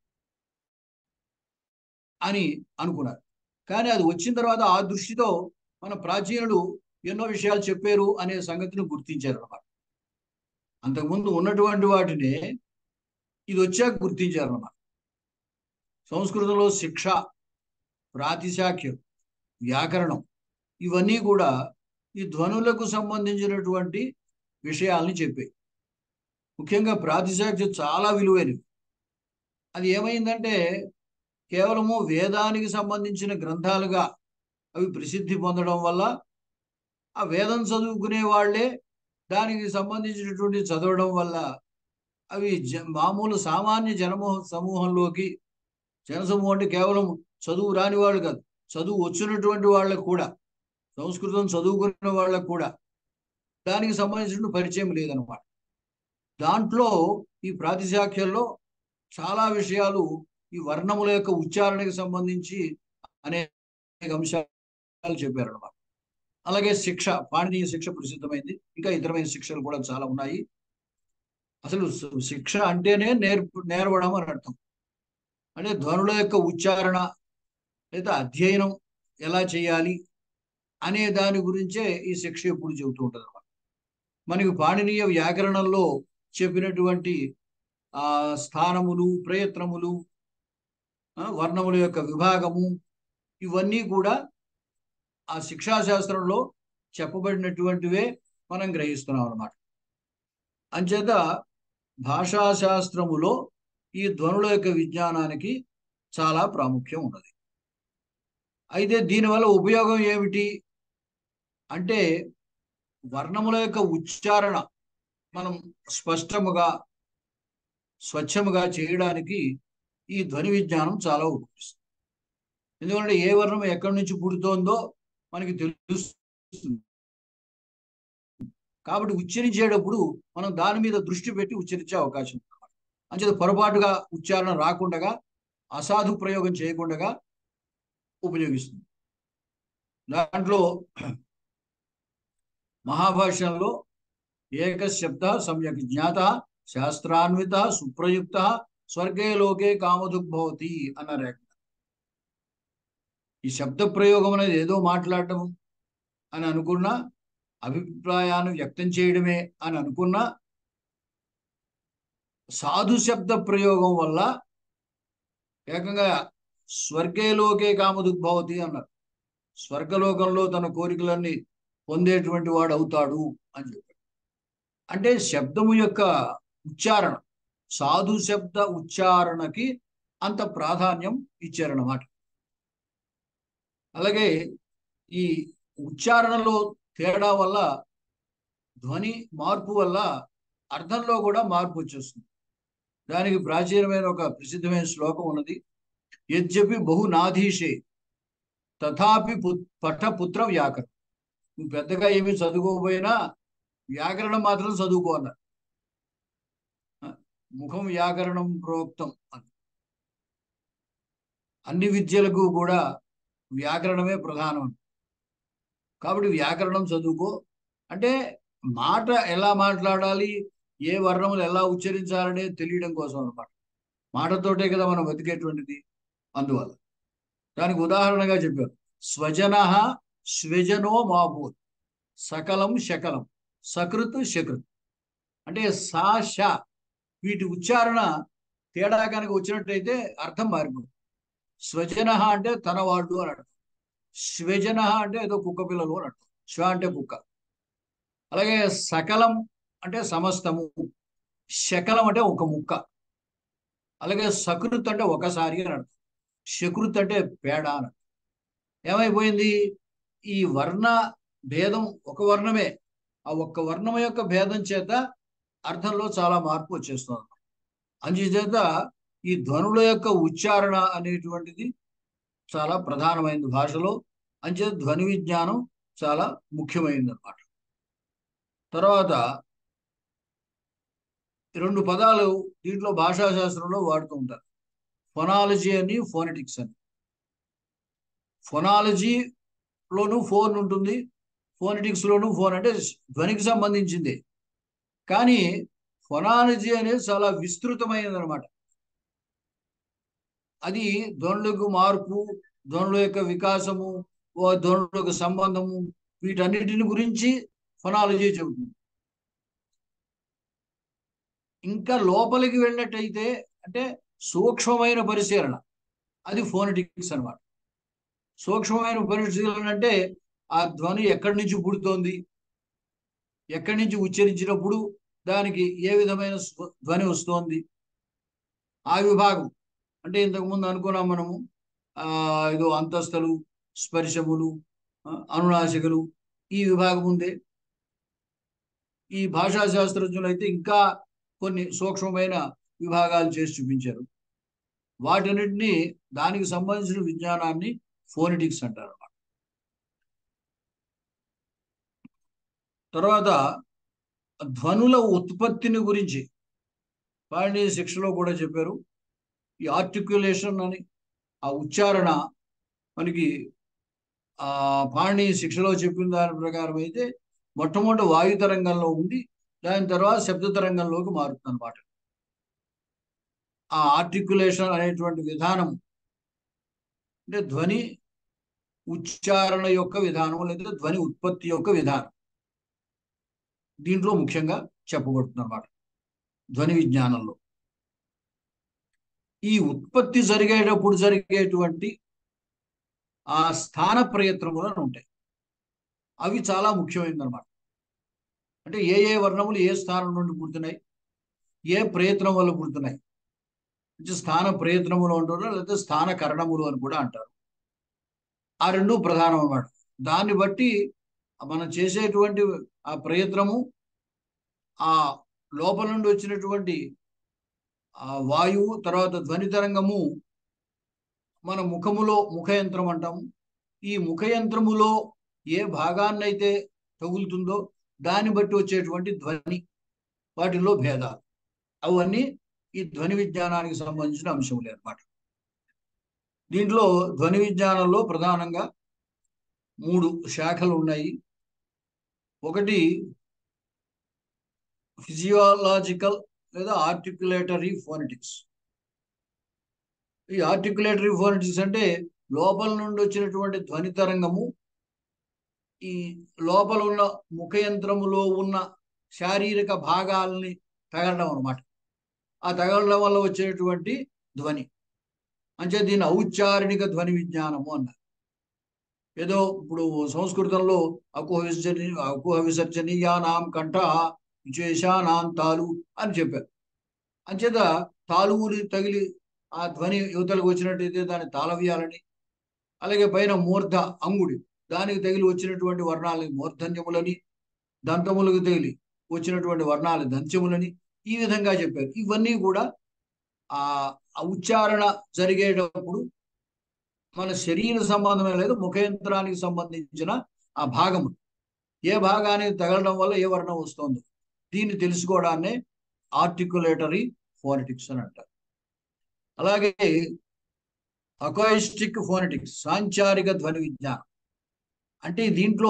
అని అనుకున్నారు. కానీ అది వచ్చిన తర్వాత ఆ దృష్టితో మన ప్రాచీనులు ఎన్నో విషయాలు చెప్పారు అనే సంగతిని గుర్తించారు అన్నమాట. అంతకుముందు ఉన్నటువంటి వాటిని ఇది వచ్చాక గుర్తించారు అన్నమాట. సంస్కృతంలో శిక్ష, ప్రాతిశాఖ్యం, వ్యాకరణం ఇవన్నీ కూడా ఈ ధ్వనులకు సంబంధించినటువంటి విషయాల్ని చెప్పాయి. ముఖ్యంగా ప్రాతిశాఖ్యం చాలా విలువైనవి. అది ఏమైందంటే కేవలము వేదానికి సంబంధించిన గ్రంథాలుగా అవి ప్రసిద్ధి పొందడం వల్ల ఆ వేదం చదువుకునే వాళ్ళే దానికి సంబంధించినటువంటి చదవడం వల్ల అవి మామూలు సామాన్య సమూహంలోకి, జనసమూహం అంటే కేవలం చదువు రాని వాళ్ళు కాదు, చదువు వచ్చినటువంటి వాళ్ళకు కూడా, సంస్కృతం చదువుకున్న వాళ్ళకు కూడా దానికి సంబంధించిన పరిచయం లేదనమాట. దాంట్లో ఈ ప్రాతిశాఖ్యంలో చాలా విషయాలు ఈ వర్ణముల యొక్క ఉచ్చారణకి సంబంధించి అనేక అంశాలు చెప్పారనమాట. అలాగే శిక్ష, పాణినీయ శిక్ష ప్రసిద్ధమైంది. ఇంకా ఇతరమైన శిక్షలు కూడా చాలా ఉన్నాయి. అసలు శిక్ష అంటేనే నేర్వడం అని అర్థం. అంటే ధ్వనుల యొక్క ఉచ్చారణ లేదా అధ్యయనం ఎలా చేయాలి అనే దాని గురించే ఈ శిక్ష ఎప్పుడు చెబుతూ ఉంటుంది అనమాట. మనకి పాణినీయ వ్యాకరణంలో చెప్పినటువంటి స్థానములు, ప్రయత్నములు, వర్ణముల యొక్క విభాగము, ఇవన్నీ కూడా ఆ శిక్షాశాస్త్రంలో చెప్పబడినటువంటివే మనం గ్రహిస్తున్నాం అన్నమాట. అంచేత భాషాశాస్త్రములో ఈ ధ్వనుల యొక్క విజ్ఞానానికి చాలా ప్రాముఖ్యం ఉన్నది. అయితే దీనివల్ల ఉపయోగం ఏమిటి అంటే, వర్ణముల యొక్క ఉచ్చారణ మనం స్పష్టముగా, స్వచ్ఛముగా చేయడానికి ఈ ధ్వని విజ్ఞానం చాలా ఉపయోగిస్తుంది. ఎందుకంటే ఏ వర్ణం ఎక్కడి నుంచి పుడుతోందో మనకి తెలుస్తుంది. కాబట్టి ఉచ్చరించేటప్పుడు మనం దాని మీద దృష్టి పెట్టి ఉచ్చరించే అవకాశం ఉంది. అంచేత పొరపాటుగా ఉచ్చారణ రాకుండా, అసాధు ప్రయోగం చేయకుండా ఉపయోగిస్తుంది. దాంట్లో మహాభాష్యంలో ఏకశబ్ద సమ్యక్ జ్ఞాత శాస్త్రాన్విత సుప్రయుక్త స్వర్గే లోకే కామదుగ్భవతి అన్నారు. ఈ శబ్ద ప్రయోగం అనేది ఏదో మాట్లాడటం అని అనుకున్నా, అభిప్రాయాన్ని వ్యక్తం చేయడమే అని అనుకున్నా, సాధు శబ్ద ప్రయోగం వల్ల ఏకంగా స్వర్గేలోకే కామదుగ్భవతి అన్నారు. స్వర్గలోకంలో తన కోరికలన్నీ పొందేటువంటి వాడు అవుతాడు అని చెప్పారు. అంటే శబ్దము యొక్క ఉచ్చారణ, సాధు శబ్ద ఉచ్చారణకి అంత ప్రాధాన్యం ఇచ్చారన్నమాట. అలాగే ఈ ఉచ్చారణలో తేడా వల్ల, ధ్వని మార్పు వల్ల అర్థంలో కూడా మార్పు వచ్చేస్తుంది. దానికి ప్రాచీనమైన ఒక ప్రసిద్ధమైన శ్లోకం ఉన్నది. యద్యపి బహునాధీషే తథాపి పఠపుత్ర వ్యాకరణం. నువ్వు పెద్దగా ఏమీ చదువుకోకపోయినా వ్యాకరణం మాత్రం చదువుకో అన్నారు. ముఖం వ్యాకరణం ప్రోక్తం అని. అన్ని విద్యలకు కూడా వ్యాకరణమే ప్రధానం. కాబట్టి వ్యాకరణం చదువుకో అంటే, మాట ఎలా మాట్లాడాలి, ఏ వర్ణములు ఎలా ఉచ్చరించాలనే తెలియడం కోసం అనమాట. మాటతోటే కదా మనం బతికేటువంటిది. అందువల్ల దానికి ఉదాహరణగా చెప్పారు. స్వజన స్వజనో మాభూత్ సకలం శకలం సకృత్ శకృత్. అంటే సా ష వీటి ఉచ్చారణ తేడా కనుక వచ్చినట్టయితే అర్థం మారిపోతుంది. స్వజన అంటే తన వాళ్ళు అని అర్థం. స్వజన అంటే ఏదో కుక్క పిల్లలు అని అర్థం. స్వ అంటే కుక్క. అలాగే సకలం అంటే సమస్తము, శకలం అంటే ఒక ముక్క. అలాగే సకృత్ అంటే ఒకసారి అని అర్థం. శకృత్ అంటే పేడ అని అర్థం. ఏమైపోయింది, ఈ వర్ణ భేదం ఒక వర్ణమే, ఆ ఒక్క వర్ణం యొక్క భేదం చేత అర్థంలో చాలా మార్పు వచ్చేస్తుంది. అందుచేత ఈ ధ్వనుల యొక్క ఉచ్చారణ అనేటువంటిది చాలా ప్రధానమైనది భాషలో. అంచేత ధ్వని విజ్ఞానం చాలా ముఖ్యమైనది అన్నమాట. తర్వాత రెండు పదాలు దీంట్లో భాషాశాస్త్రంలో వాడుతూ ఉంటారు. ఫొనాలజీ అని, ఫోనెటిక్స్ అని. ఫొనాలజీలోనూ ఫోన్ ఉంటుంది, ఫోనెటిక్స్లోనూ ఫోన్, అంటే ధ్వనికి సంబంధించింది. కానీ ఫొనాలజీ అనేది చాలా విస్తృతమైనది అనమాట. అది ధ్వనులకు మార్పు, ధ్వనుల యొక్క వికాసము, ధ్వనుల యొక్క సంబంధము, వీటన్నిటిని గురించి ఫొనాలజీ చెబుతుంది. ఇంకా లోపలికి వెళ్ళినట్టయితే అంటే సూక్ష్మమైన పరిశీలన, అది ఫోనెటిక్స్ అనమాట. సూక్ష్మమైన పరిశీలన అంటే ఆ ధ్వని ఎక్కడి నుంచి పుడుతోంది, ఎక్కడి నుంచి ఉచ్చరించినప్పుడు దానికి ఏ విధమైన ధ్వని వస్తోంది, ఆ విభాగం. అంటే ఇంతకుముందు అనుకున్నాం మనము, ఏదో అంతస్తులు, స్పర్శములు, అనునాసికలు, ఈ విభాగం ఉంది. ఈ భాషా శాస్త్రజ్ఞులు అయితే ఇంకా కొన్ని సూక్ష్మమైన విభాగాలు చేసి చూపించారు. వాటన్నిటిని దానికి సంబంధించిన విజ్ఞానాన్ని ఫోనెటిక్స్ అంటారు. తర్వాత ధ్వనుల ఉత్పత్తిని గురించి పాణిని శిక్షలో కూడా చెప్పారు. ఈ ఆర్టిక్యులేషన్ అని ఆ ఉచ్చారణ మనకి ఆ పాణిని శిక్షలో చెప్పిన దాని ప్రకారం అయితే మొట్టమొదటి వాయు తరంగంలో ఉంది, దాని తర్వాత శబ్ద తరంగంలోకి మారుతుంది అనమాట. ఆ ఆర్టిక్యులేషన్ అనేటువంటి విధానం అంటే ధ్వని ఉచ్చారణ యొక్క విధానం లేదా ధ్వని ఉత్పత్తి యొక్క విధానం దీంట్లో ముఖ్యంగా చెప్పబడుతుంది అన్నమాట ధ్వని విజ్ఞానంలో. ఈ ఉత్పత్తి జరిగేటప్పుడు జరిగేటువంటి ఆ స్థాన ప్రయత్నములు అని ఉంటాయి. అవి చాలా ముఖ్యమైనదన్నమాట. అంటే ఏ ఏ వర్ణములు ఏ స్థానం నుండి పుడుతున్నాయి, ఏ ప్రయత్నం వల్ల పుడుతున్నాయి. స్థాన ప్రయత్నములు అంటారు, లేకపోతే స్థాన కరణములు అని కూడా అంటారు. ఆ రెండు ప్రధానం అన్నమాట. దాన్ని బట్టి మనం చేసేటువంటి ఆ ప్రయత్నము, ఆ లోపల నుండి వచ్చినటువంటి ఆ వాయువు, తర్వాత ధ్వని తరంగము మన ముఖములో ముఖ యంత్రం అంటాము. ఈ ముఖ యంత్రములో ఏ భాగాన్నైతే తగులుతుందో దాన్ని బట్టి వచ్చేటువంటి ధ్వని, వాటిల్లో భేదాలు అవన్నీ ఈ ధ్వని విజ్ఞానానికి సంబంధించిన అంశములే అన్నమాట. దీంట్లో ధ్వని విజ్ఞానంలో ప్రధానంగా 3 శాఖలు ఉన్నాయి. ఒకటి ఫిజియోలాజికల్ లేదా ఆర్టిక్యులేటరీ ఫోనెటిక్స్. ఈ ఆర్టిక్యులేటరీ ఫోనెటిక్స్ అంటే లోపల నుండి వచ్చినటువంటి ధ్వని తరంగము ఈ లోపల ఉన్న ముఖ యంత్రములో ఉన్న శారీరక భాగాల్ని తగలడం అనమాట. ఆ తగలడం వల్ల వచ్చేటువంటి ధ్వని అంటే దీన్ని ఔచ్చారణిక ధ్వని విజ్ఞానము అన్నారు. ఏదో ఇప్పుడు సంస్కృతంలో అకుహ విసర్జనీయానాం కంఠ విశేషానాం తాలు అని చెప్పారు. అంచేత తాలువుని తగిలి ఆ ధ్వని యువతలకు వచ్చినట్టయితే దాన్ని తాళవ్యాలని, అలాగే పైన మూర్ధ అంగుడి దానికి తగిలి వచ్చినటువంటి వర్ణాలని మూర్ధన్యములని, దంతములకు తగిలి వచ్చినటువంటి వర్ణాలు దంత్యములని ఈ విధంగా చెప్పారు. ఇవన్నీ కూడా ఆ ఉచ్చారణ జరిగేటప్పుడు మన శరీర సంబంధమే లేదు, ముఖ యంత్రానికి సంబంధించిన ఆ భాగము ఏ భాగానికి తగలడం వల్ల ఏ వర్ణం వస్తుందో దీన్ని తెలుసుకోవడాన్నే ఆర్టిక్యులేటరీ ఫోనెటిక్స్ అని అంటారు. అలాగే అకాయిస్టిక్ ఫోనెటిక్స్, సాంచారిక ధ్వని విజ్ఞానం. అంటే దీంట్లో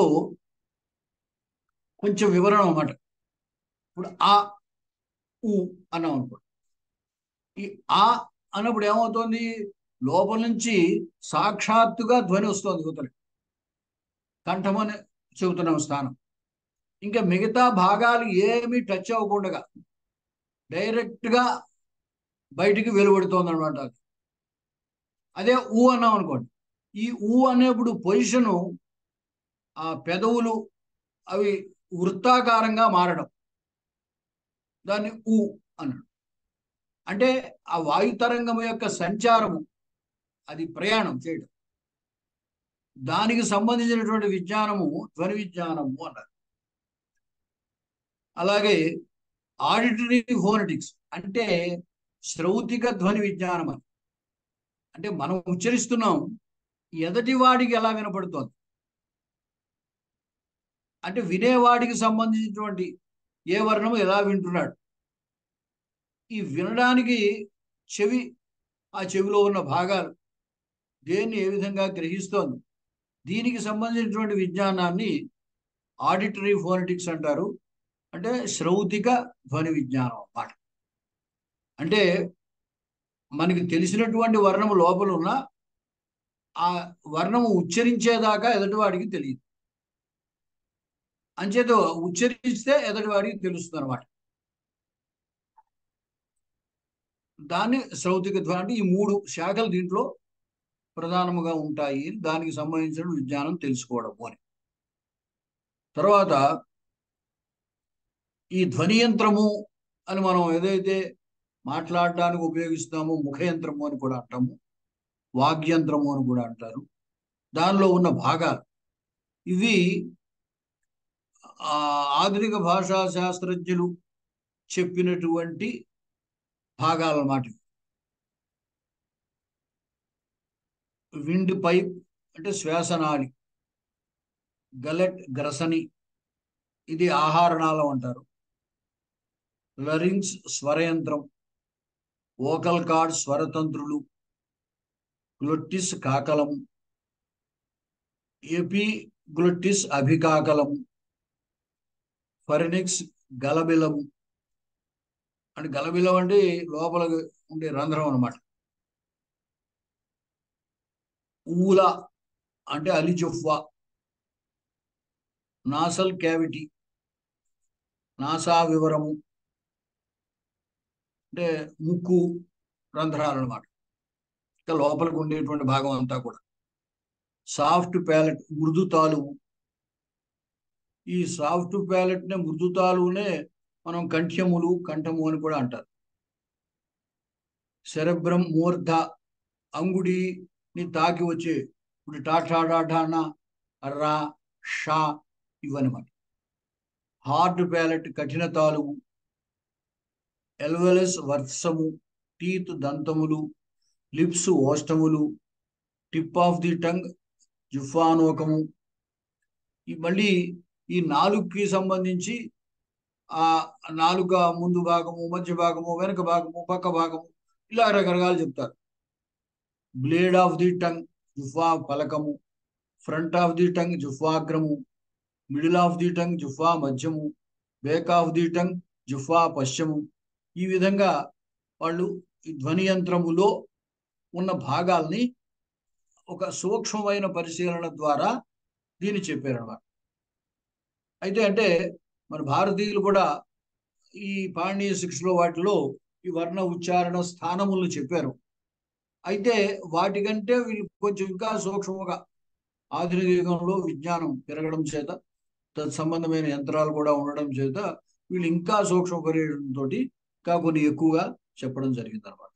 కొంచెం వివరణ అన్నమాట. ఇప్పుడు ఆ ఉ అన్నాం అనుకో, ఈ ఆ అన్నప్పుడు ఏమవుతుంది, లోపల నుంచి సాక్షాత్తుగా ధ్వని వస్తుంది యువతలకి, కంఠం అని చెబుతున్నాం స్థానం. ఇంకా మిగతా భాగాలు ఏమీ టచ్ అవ్వకుండా డైరెక్ట్ గా బయటికి వెలువడుతోంది అనమాట. అదే ఊ అన్నాం అనుకోండి, ఈ ఊ అనేప్పుడు పొజిషను ఆ పెదవులు అవి వృత్తాకారంగా మారడం, దాన్ని ఊ అన్నాడు. అంటే ఆ వాయు తరంగం యొక్క సంచారము, అది ప్రయాణం చేయడం, దానికి సంబంధించినటువంటి విజ్ఞానము ధ్వని విజ్ఞానము అన్నారు. అలాగే ఆడిటరీ ఫోనెటిక్స్ అంటే శ్రౌతిక ధ్వని విజ్ఞానం అని. అంటే మనం ఉచ్చరిస్తున్నాం, ఎదటి వాడికి ఎలా వినపడుతోంది అంటే వినేవాడికి సంబంధించినటువంటి ఏ వర్ణము ఎలా వింటున్నాడు, ఈ వినడానికి చెవి, ఆ చెవిలో ఉన్న భాగాలు దేన్ని ఏ విధంగా గ్రహిస్తోంది, దీనికి సంబంధించినటువంటి విజ్ఞానాన్ని ఆడిటరీ ఫోనెటిక్స్ అంటారు. అంటే శ్రౌతిక ధ్వని విజ్ఞానం అన్నమాట. అంటే మనకి తెలిసినటువంటి వర్ణము లోపల ఉన్న ఆ వర్ణము ఉచ్చరించేదాకా ఎదుటివాడికి తెలియదు, అంచేత ఉచ్చరిస్తే ఎదుటివాడికి తెలుస్తుంది అనమాట. దాన్ని శ్రౌతిక ధ్వని అంటే ఈ 3 శాఖలు దీంట్లో ప్రధానముగా ఉంటాయి. దానికి సంబంధించిన విజ్ఞానం తెలుసుకోవడము అని. తర్వాత ఈ ధ్వని యంత్రము అని మనం ఏదైతే మాట్లాడడానికి ఉపయోగిస్తామో ముఖ యంత్రము అని కూడా అంటాము, వాగ్యంత్రము అని కూడా అంటారు. దానిలో ఉన్న భాగాలు ఇవి ఆధునిక భాషా శాస్త్రజ్ఞులు చెప్పినటువంటి భాగాలన్నమాట. విండ్ పైప్ అంటే శ్వాసనాళి, గలెట్ గ్రసని ఇది ఆహారనాళం అంటారు, లరింగ్స్ స్వరయంత్రం, వోకల్ కార్డ్ స్వరతంత్రులు, గ్లొట్టిస్ కాకలం, ఎపిగ్లొట్టిస్ అభికాకలం, ఫరినిక్స్ గలబిలం. అంటే గలబిలం అంటే లోపల ఉండే రంధ్రం అన్నమాట. ఊల అంటే అలిజొఫ్వా, నాసల్ క్యావిటీ, నాసా వివరము అంటే ముక్కు రంధ్రాలు అన్నమాట. ఇంకా లోపలికి ఉండేటువంటి భాగం అంతా కూడా. సాఫ్ట్ ప్యాలెట్ మృదు తాలువు. ఈ సాఫ్ట్ ప్యాలెట్ నే మృదు తాలువునే మనం కంఠ్యములు కంఠము అని కూడా అంటారు. సెరెబ్రం మూర్ధ అంగుడిని తాకి వచ్చే ఇప్పుడు టాఠాడాఠాన రా షా ఇవన్నమాట. హార్డ్ ప్యాలెట్ కఠిన తాలువు, ఎల్వెలస్ వర్త్సము, టీత్ దంతములు, లిప్స్ ఓష్టములు, టిప్ ఆఫ్ ది టంగ్ జుఫానోకము. మళ్ళీ ఈ నాలుగుకి సంబంధించి ఆ నాలుక ముందు భాగము, మధ్య భాగము, వెనక భాగము, పక్క భాగము ఇలా రకరకాలు చెప్తారు. బ్లేడ్ ఆఫ్ ది టంగ్ జుఫా పలకము, ఫ్రంట్ ఆఫ్ ది టంగ్ జుఫాగ్రము, మిడిల్ ఆఫ్ ది టంగ్ జుఫా మధ్యము, బ్యాక్ ఆఫ్ ది టంగ్ జుఫా పశ్చిము. ఈ విధంగా వాళ్ళు ఈ ధ్వని యంత్రములో ఉన్న భాగాల్ని ఒక సూక్ష్మమైన పరిశీలన ద్వారా దీన్ని చెప్పారన్నమాట. అయితే అంటే మన భారతీయులు కూడా ఈ పాణినీయ శిక్షలో వాటిలో ఈ వర్ణ ఉచ్చారణ స్థానములను చెప్పారు. అయితే వాటికంటే వీళ్ళు కొంచెం ఇంకా సూక్ష్మంగా ఆధునిక యుగంలో విజ్ఞానం పెరగడం చేత, తత్సంబంధమైన యంత్రాలు కూడా ఉండడం చేత వీళ్ళు ఇంకా సూక్ష్మ పరిజ్ఞానంతో ఇంకా కొన్ని ఎక్కువగా చెప్పడం జరిగింది అనమాట.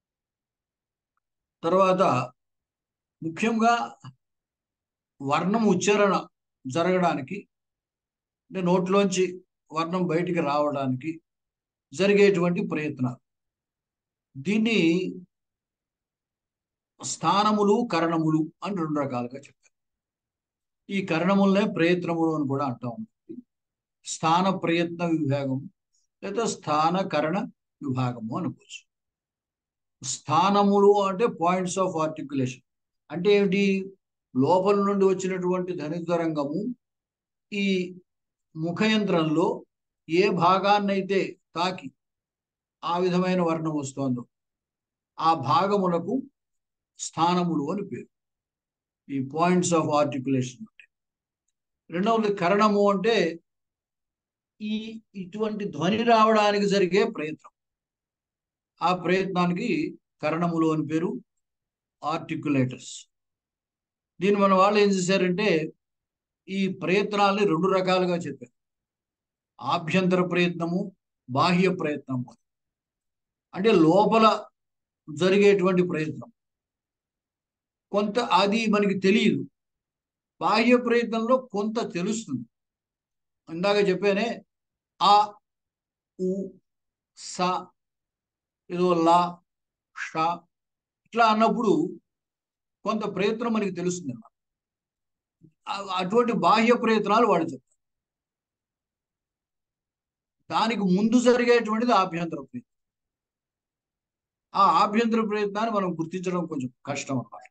తర్వాత ముఖ్యంగా వర్ణం ఉచ్చారణ జరగడానికి అంటే నోట్లోంచి వర్ణం బయటికి రావడానికి జరిగేటువంటి ప్రయత్నాలు, దీన్ని స్థానములు కరణములు అని రెండు రకాలుగా చెప్పారు. ఈ కరణములనే ప్రయత్నములు అని కూడా అంటా ఉంటుంది. స్థాన ప్రయత్న విభాగం లేదా స్థాన కరణ విభాగము అనుకోవచ్చు. స్థానములు అంటే పాయింట్స్ ఆఫ్ ఆర్టికులేషన్ అంటే ఏమిటి? లోపల నుండి వచ్చినటువంటి ధ్వనితరంగము ఈ ముఖయంత్రంలో ఏ భాగాన్నైతే తాకి ఆ విధమైన వర్ణం వస్తోందో ఆ భాగములకు స్థానములు అని పేరు. ఈ పాయింట్స్ ఆఫ్ ఆర్టికులేషన్ అంటే. రెండవది కరణము అంటే ఈ ఇటువంటి ధ్వని రావడానికి జరిగే ప్రయత్నం, ఆ ప్రయత్నానికి కరణములు అని పేరు, ఆర్టికులేటర్స్. దీన్ని మన వాళ్ళు ఏం చేశారంటే ఈ ప్రయత్నాల్ని రెండు రకాలుగా చెప్పారు. ఆభ్యంతర ప్రయత్నము, బాహ్య ప్రయత్నము. అంటే లోపల జరిగేటువంటి ప్రయత్నం కొంత అది మనకి తెలియదు, బాహ్య ప్రయత్నంలో కొంత తెలుస్తుంది. ఇందాక చెప్పానే ఆ ఉ స ఏదో లా షా ఇట్లా అన్నప్పుడు కొంత ప్రయత్నం మనకి తెలుస్తుంది అన్నమాట. అటువంటి బాహ్య ప్రయత్నాలు వాడు చెప్తారు. దానికి ముందు జరిగేటువంటిది ఆభ్యంతర ప్రయత్నం. ఆ ఆభ్యంతర ప్రయత్నాన్ని మనం గుర్తించడం కొంచెం కష్టం అన్నమాట.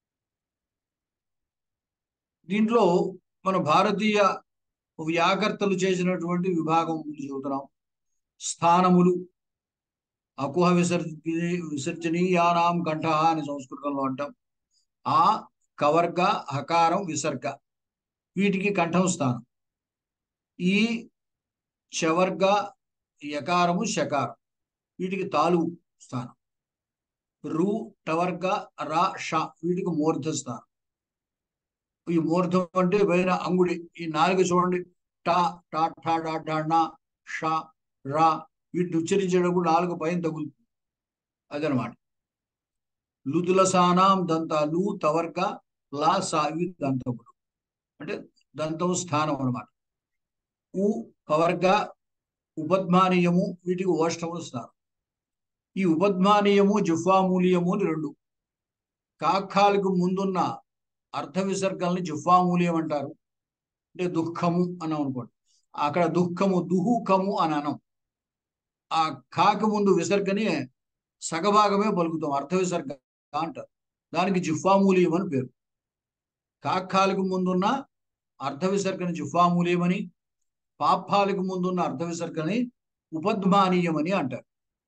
దీంట్లో మన భారతీయ వ్యాకర్తలు చేసినటువంటి విభాగం చెబుతున్నాం. స్థానములు అకుహ విసర్జనీయానాం కంఠ అని సంస్కృతంలో అంటాం. ఆ కవర్గ హకారం విసర్గ వీటికి కంఠం స్థానం. ఈ చవర్గ యకారము శకారం వీటికి తాలువు స్థానం. రు టవర్గ రా ష వీటికి మూర్ధ స్థానం. ఈ మూర్ధం అంటే పైన అంగుడి ఈ నాలుగు చూడండి, టా టా ఠా డా డా నా షా రా వీటిని ఉచ్చరించేటప్పుడు నాలుగు పైన తగులుతుంది, అదనమాట. లుతులసానాం దంత లు తవర్గ లా సా ఇవి దంతములు అంటే దంతం స్థానం అనమాట. ఉ కవర్గ ఉపధ్మానీయము, వీటికి ఓష్టము స్థానం. ఈ ఉపధ్మానీయము జిహ్వామూలీయము అని రెండు. కాకాలకు ముందున్న అర్ధ విసర్గల్ని జిహ్వామూలీయం అంటారు. అంటే దుఃఖము అని అనుకోండి. అక్కడ దుఃఖము దుహుఖము అని అనం. ఆ కాకి ముందు విసర్గని సగభాగమే పలుకుతాం, అర్ధ విసర్గ అంటారు. దానికి జిహ్వామూలీయం అని పేరు. కాకాలకు ముందున్న అర్ధ విసర్గని జిహ్వామూలీయం అని, పాపాలకు ముందున్న అర్ధ విసర్గని ఉపధ్మానీయం అని అంటారు.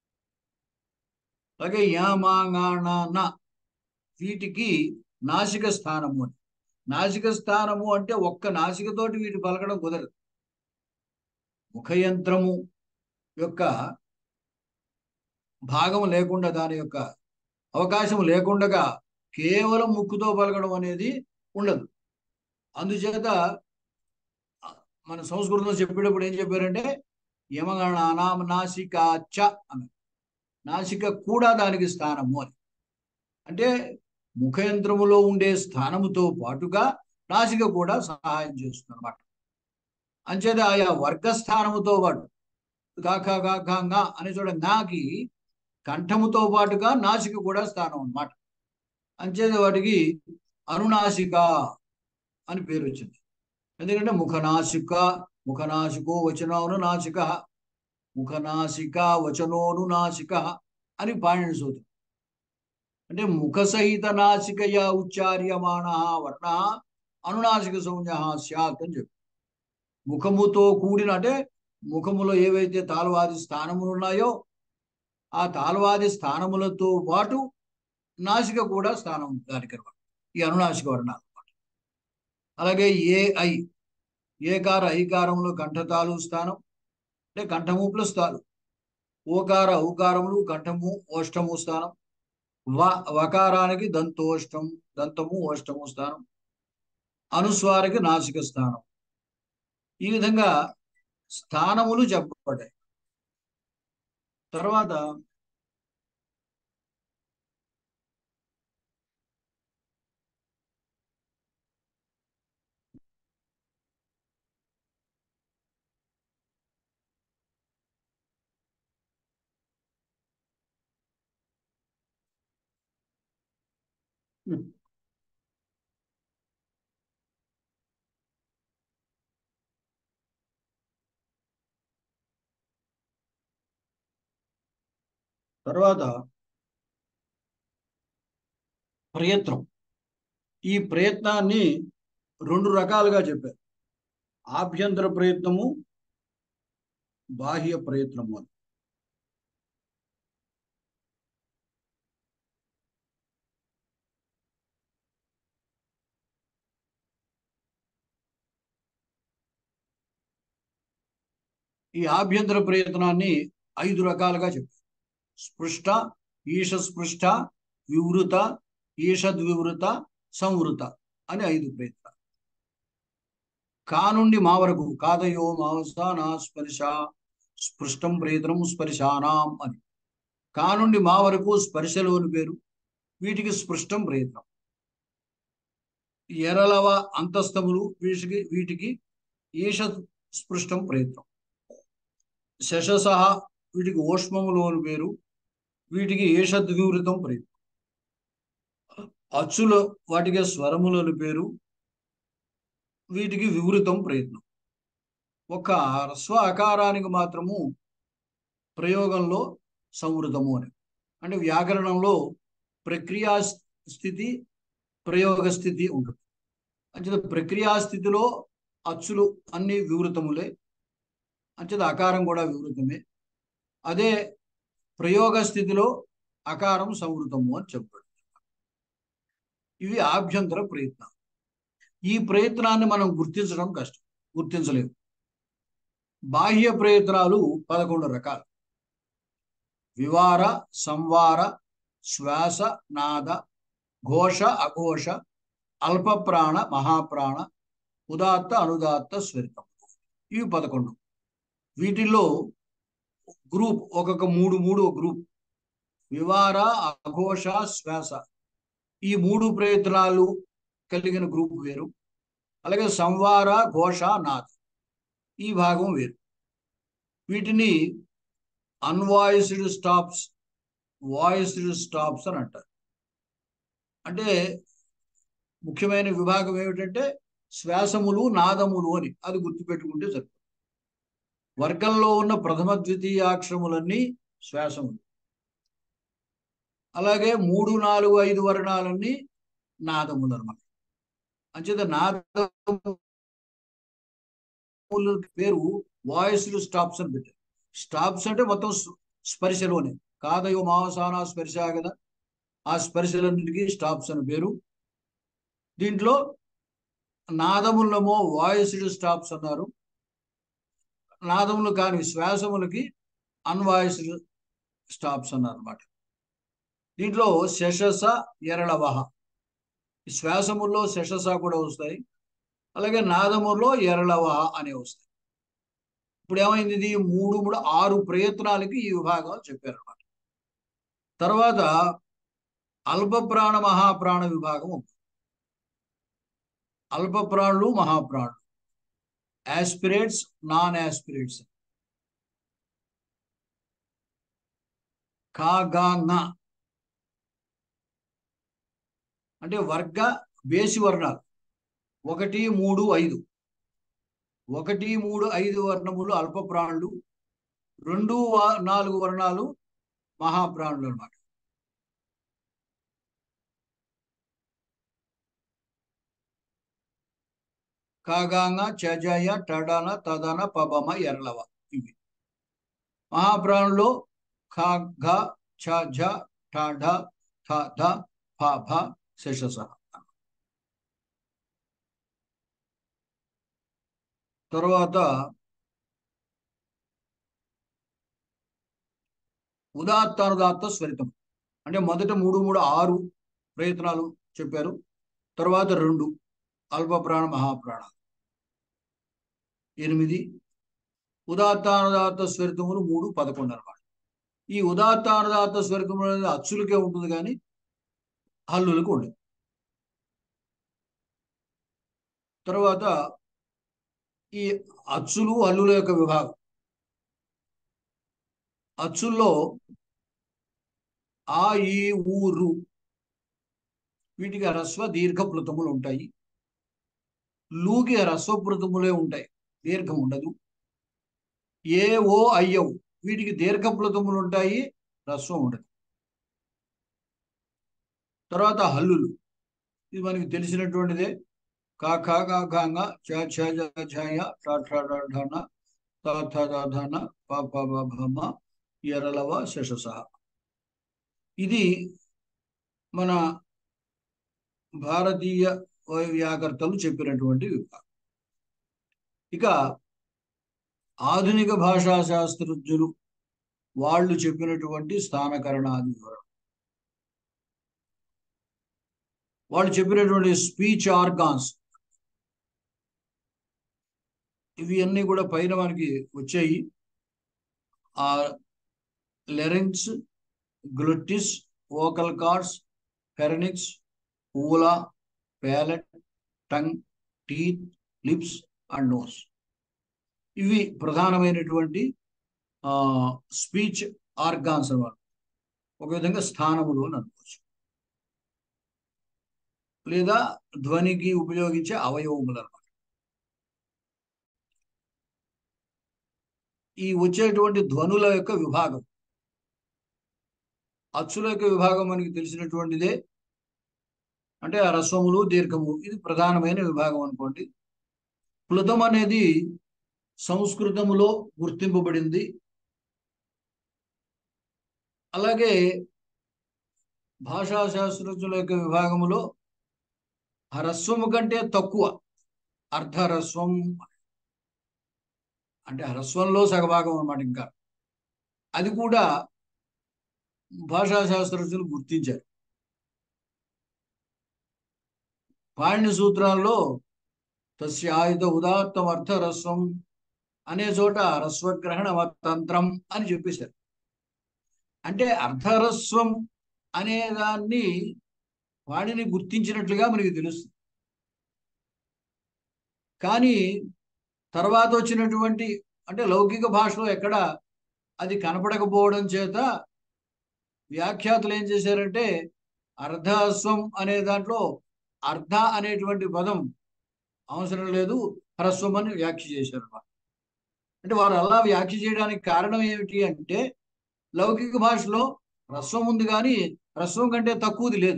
అలాగే యామాంగాణ వీటికి నాసిక స్థానము అని. నాసిక స్థానము అంటే ఒక్క నాసికతోటి వీటి పలకడం కుదరదు. ముఖయంత్రము యొక్క భాగం లేకుండా, దాని యొక్క అవకాశం లేకుండా కేవలం ముక్కుతో పలకడం అనేది ఉండదు. అందుచేత మన సంస్కృతంలో చెప్పేటప్పుడు ఏం చెప్పారంటే యమగణానాం నాసికాచ అని. నాసిక కూడా దానికి స్థానము అని. అంటే ముఖయంత్రములో ఉండే స్థానముతో పాటుగా నాసిక కూడా సహాయం చేస్తుంది అనమాట. అంచేత ఆయా వర్గస్థానముతో పాటు కాకా అని చూడ నాకి కంఠముతో పాటుగా నాసిక కూడా స్థానం అన్నమాట. అంచేత వాటికి అనునాసిక అని పేరు వచ్చింది. ఎందుకంటే ముఖనాసికో వచనోను నాసిక, ముఖనాసిక వచనోను నాసిక అని పాణిని సూత్రం. అంటే ముఖ సహిత నాసికయా ఉచ్చార్యమాణ వర్ణ అనునాసిక సంజ్ఞ స్యాత్ అని చెప్పి. ముఖముతో కూడిన, అంటే ముఖములో ఏవైతే తాళవాది స్థానములు ఉన్నాయో ఆ తాళవాది స్థానములతో పాటు నాసిక కూడా స్థానం దానికి అనమాట. ఈ అనునాసిక వర్ణాలు అనమాట. అలాగే ఐ ఏకార ఐకారములు కంఠతాలు స్థానం, అంటే కంఠము ప్లస్ తాలు. ఓకార ఔకారములు కంఠము ఓష్టము స్థానం. వకారానికి దంతము ఓష్టము స్థానం. అనుస్వారకి నాసిక స్థానం. ఈ విధంగా స్థానములు చెప్పబడ్డాయి. తర్వాత తర్వాత ప్రయత్నం. ఈ ప్రయత్నాన్ని రెండు రకాలుగా చెప్పారు. ఆభ్యంతర ప్రయత్నము, బాహ్య ప్రయత్నము అని. ఈ ఆభ్యంతర ప్రయత్నాన్ని 5 రకాలుగా చెప్పారు. స్పృష్ట, ఈషస్పృష్ట, వివృత, ఈషద్వివృత, సంవృత అని 5 ప్రయత్నాలు. కా నుండి మా వరకు కాదయో మావసానా స్పర్శ స్పృష్టం ప్రయత్నం స్పర్శానాం అని. కా నుండి మా వరకు స్పర్శలోని పేరు, వీటికి స్పృష్టం ప్రయత్నం. ఎరలవ అంతస్తములు వీటికి ఈష స్పృష్టం ప్రయత్నం. శశసహ వీటికి ఓష్మములోని పేరు, వీటికి ఈషద్వివృతం ప్రయత్నం. అచ్చులు వాటికి స్వరములోని పేరు, వీటికి వివృతం ప్రయత్నం. ఒక హ్రస్వ అకారానికి మాత్రము ప్రయోగంలో సంవృతము అని. అంటే వ్యాకరణంలో ప్రక్రియా స్థితి, ప్రయోగ స్థితి ఉంటుంది. అంచేత ప్రక్రియా స్థితిలో అచ్చులు అన్ని వివృతములే, అంచేత అకారం కూడా వివృతమే. అదే ప్రయోగ స్థితిలో అకారం సంవృతము అని చెప్పాడు. ఇవి ఆభ్యంతర ప్రయత్నం. ఈ ప్రయత్నాన్ని మనం గుర్తించడం కష్టం, గుర్తించలేము. బాహ్య ప్రయత్నాలు 11 రకాలు. వివార, సంవార, శ్వాస, నాద, ఘోష, అఘోష, అల్పప్రాణ, మహాప్రాణ, ఉదాత్త, అనుదాత్త, స్వరితం. ఇవి 11. వీటిల్లో గ్రూప్ ఒక్కొక్క మూడు గ్రూప్. వివార, అఘోష, శ్వాస ఈ 3 ప్రయత్నాలు కలిగిన గ్రూప్ వేరు. అలాగే సంవార, ఘోష, నాద ఈ భాగం వేరు. వీటిని అన్వాయిస్డ్ స్టాప్స్, వాయిస్డ్ స్టాప్స్ అని అంటారు. అంటే ముఖ్యమైన విభాగం ఏమిటంటే శ్వాసములు నాదములు అని, అది గుర్తుపెట్టుకుంటే సరిపోతుంది. వర్గంలో ఉన్న ప్రథమ ద్వితీయాక్షరములన్నీ శ్వాసములు, అలాగే 3, 4, 5 వర్ణాలన్నీ నాదములు అన్నమాట. అంచేత నాదముల పేరు వాయిస్డ్ స్టాప్స్ అని పెట్టారు. స్టాప్స్ అంటే మొత్తం స్పర్శలోనే, కాదయో మావసాన స్పర్శ కదా, ఆ స్పర్శలన్నిటికీ స్టాప్స్ అని పేరు. దీంట్లో నాదములమో వాయిస్డ్ స్టాప్స్ అన్నారు, నాదములు కాని శ్వాసములకి అన్వాయిస్డ్ స్టాప్స్ అన్నారు అనమాట. దీంట్లో శశస ఎరళవహ, శ్వాసముల్లో శశస కూడా వస్తాయి, అలాగే నాదముల్లో ఎరళవహ అనే వస్తాయి. ఇప్పుడు ఏమైంది, ఇది 3, 3, 6 ప్రయత్నాలకి ఈ విభాగాలు చెప్పారు అనమాట. తర్వాత అల్ప ప్రాణ మహాప్రాణ విభాగం ఉంది. అల్ప ప్రాణులు, మహాప్రాణులు, యాస్పిరేట్స్, నాన్ యాస్పిరేట్స్. కాగాంగ అంటే వర్గ బేసి వర్ణాలు 1, 3, 5. 1, 3, 5 వర్ణములు అల్ప ప్రాణులు, 2, 4 వర్ణాలు మహాప్రాణులు అన్నమాట. కాగాంగ, చజయ, టడన, తదన, పబమ, ఎర్లవ. ఇవి మహాప్రాణుల్లో ఖ, ఘ, ఛ, ఝ, ఠ, ఢ, థ, ధ, ఫ, భ, శశస. తర్వాత ఉదాత్తానుదాత్త స్వరితం అంటే మొదట 3, 3, 6 ప్రయత్నాలు చెప్పారు, తర్వాత 2 అల్ప ప్రాణ మహాప్రాణ 8, ఉదాత్తానుదాత్త స్వరితములు 3, 11 అన్నమాట. ఈ ఉదాత్తానుదాత్త స్వరితములు అనేది అచ్చులకే ఉంటుంది కానీ హల్లులకు ఉండదు. తర్వాత ఈ అచ్చులు హల్లుల యొక్క విభాగం. అచ్చుల్లో ఆ, ఈ, ఊ, రు వీటికి హ్రస్వ దీర్ఘ ప్లుతములు ఉంటాయి. లూకి హ్రస్వ ప్లుతములే ఉంటాయి, దీర్ఘం ఉండదు. ఏ, ఓ, అయ్యవు వీటికి దీర్ఘ ప్లుతములు ఉంటాయి, హ్రస్వం ఉండదు. తర్వాత హల్లులు, ఇది మనకి తెలిసినటువంటిదే. కా, ఖ, గా, ఘాంగ, చ, ఛ, జ, ఝ, య, ఠ, ఠ, డ, ఢ, న, త, థ, ద, ధ, న, ప, ప, బ, భ, మ, ఎరలవ, శశస. ఇది మన భారతీయ వ్యాకర్తలు చెప్పినటువంటి విభాగం. ఇక ఆధునిక భాషా శాస్త్రజ్ఞులు వాళ్ళు చెప్పినటువంటి స్థానకరణాది వివరణ, వాళ్ళు చెప్పినటువంటి స్పీచ్ ఆర్గాన్స్, ఇవి అన్నీ కూడా పైన మనకి వచ్చాయి. ఆ larynx, glottis, vocal cords, pharynx, uvula, palate, tongue, teeth, lips and nose. ఇవి ప్రధానమైనటువంటి స్పీచ్ ఆర్గాన్స్ అన్నమాట. ఒక విధంగా స్థానములు అని అనుకోవచ్చు, లేదా ధ్వనికి ఉపయోగించే అవయవములు అన్నమాట. ఈ వచ్చేటువంటి ధ్వనుల యొక్క విభాగం, అచ్చుల యొక్క విభాగం మనకి తెలిసినటువంటిదే. అంటే ఆ రస్వములు, దీర్ఘము, ఇది ప్రధానమైన విభాగం అనుకోండి. ప్లుతం అనేది సంస్కృతములో గుర్తింపబడింది. అలాగే భాషా శాస్త్రజ్ఞుల యొక్క విభాగములో హ్రస్వము కంటే తక్కువ అర్ధహ్రస్వం, అంటే హ్రస్వంలో సగభాగం అన్నమాట. ఇంకా అది కూడా భాషా శాస్త్రజ్ఞులు గుర్తించారు. పాణిని సూత్రాల్లో తస్య ఆయుధ ఉదాత్తం అర్థరస్వం అనే చోట హ్రస్వగ్రహణ తంత్రం అని చెప్పేశారు. అంటే అర్ధరస్వం అనే దాన్ని వాడిని గుర్తించినట్లుగా మనకి తెలుస్తుంది. కానీ తర్వాత వచ్చినటువంటి అంటే లౌకిక భాషలో ఎక్కడ అది కనపడకపోవడం చేత వ్యాఖ్యాతులు ఏం చేశారంటే అర్ధస్వం అనే దాంట్లో అర్ధ అనేటువంటి పదం అవసరం లేదు, హ్రస్వం అని వ్యాఖ్య చేశారు. అంటే వారు అలా వ్యాఖ్య చేయడానికి కారణం ఏమిటి అంటే లౌకిక భాషలో హ్రస్వం ఉంది కానీ హ్రస్వం కంటే తక్కువది లేదు.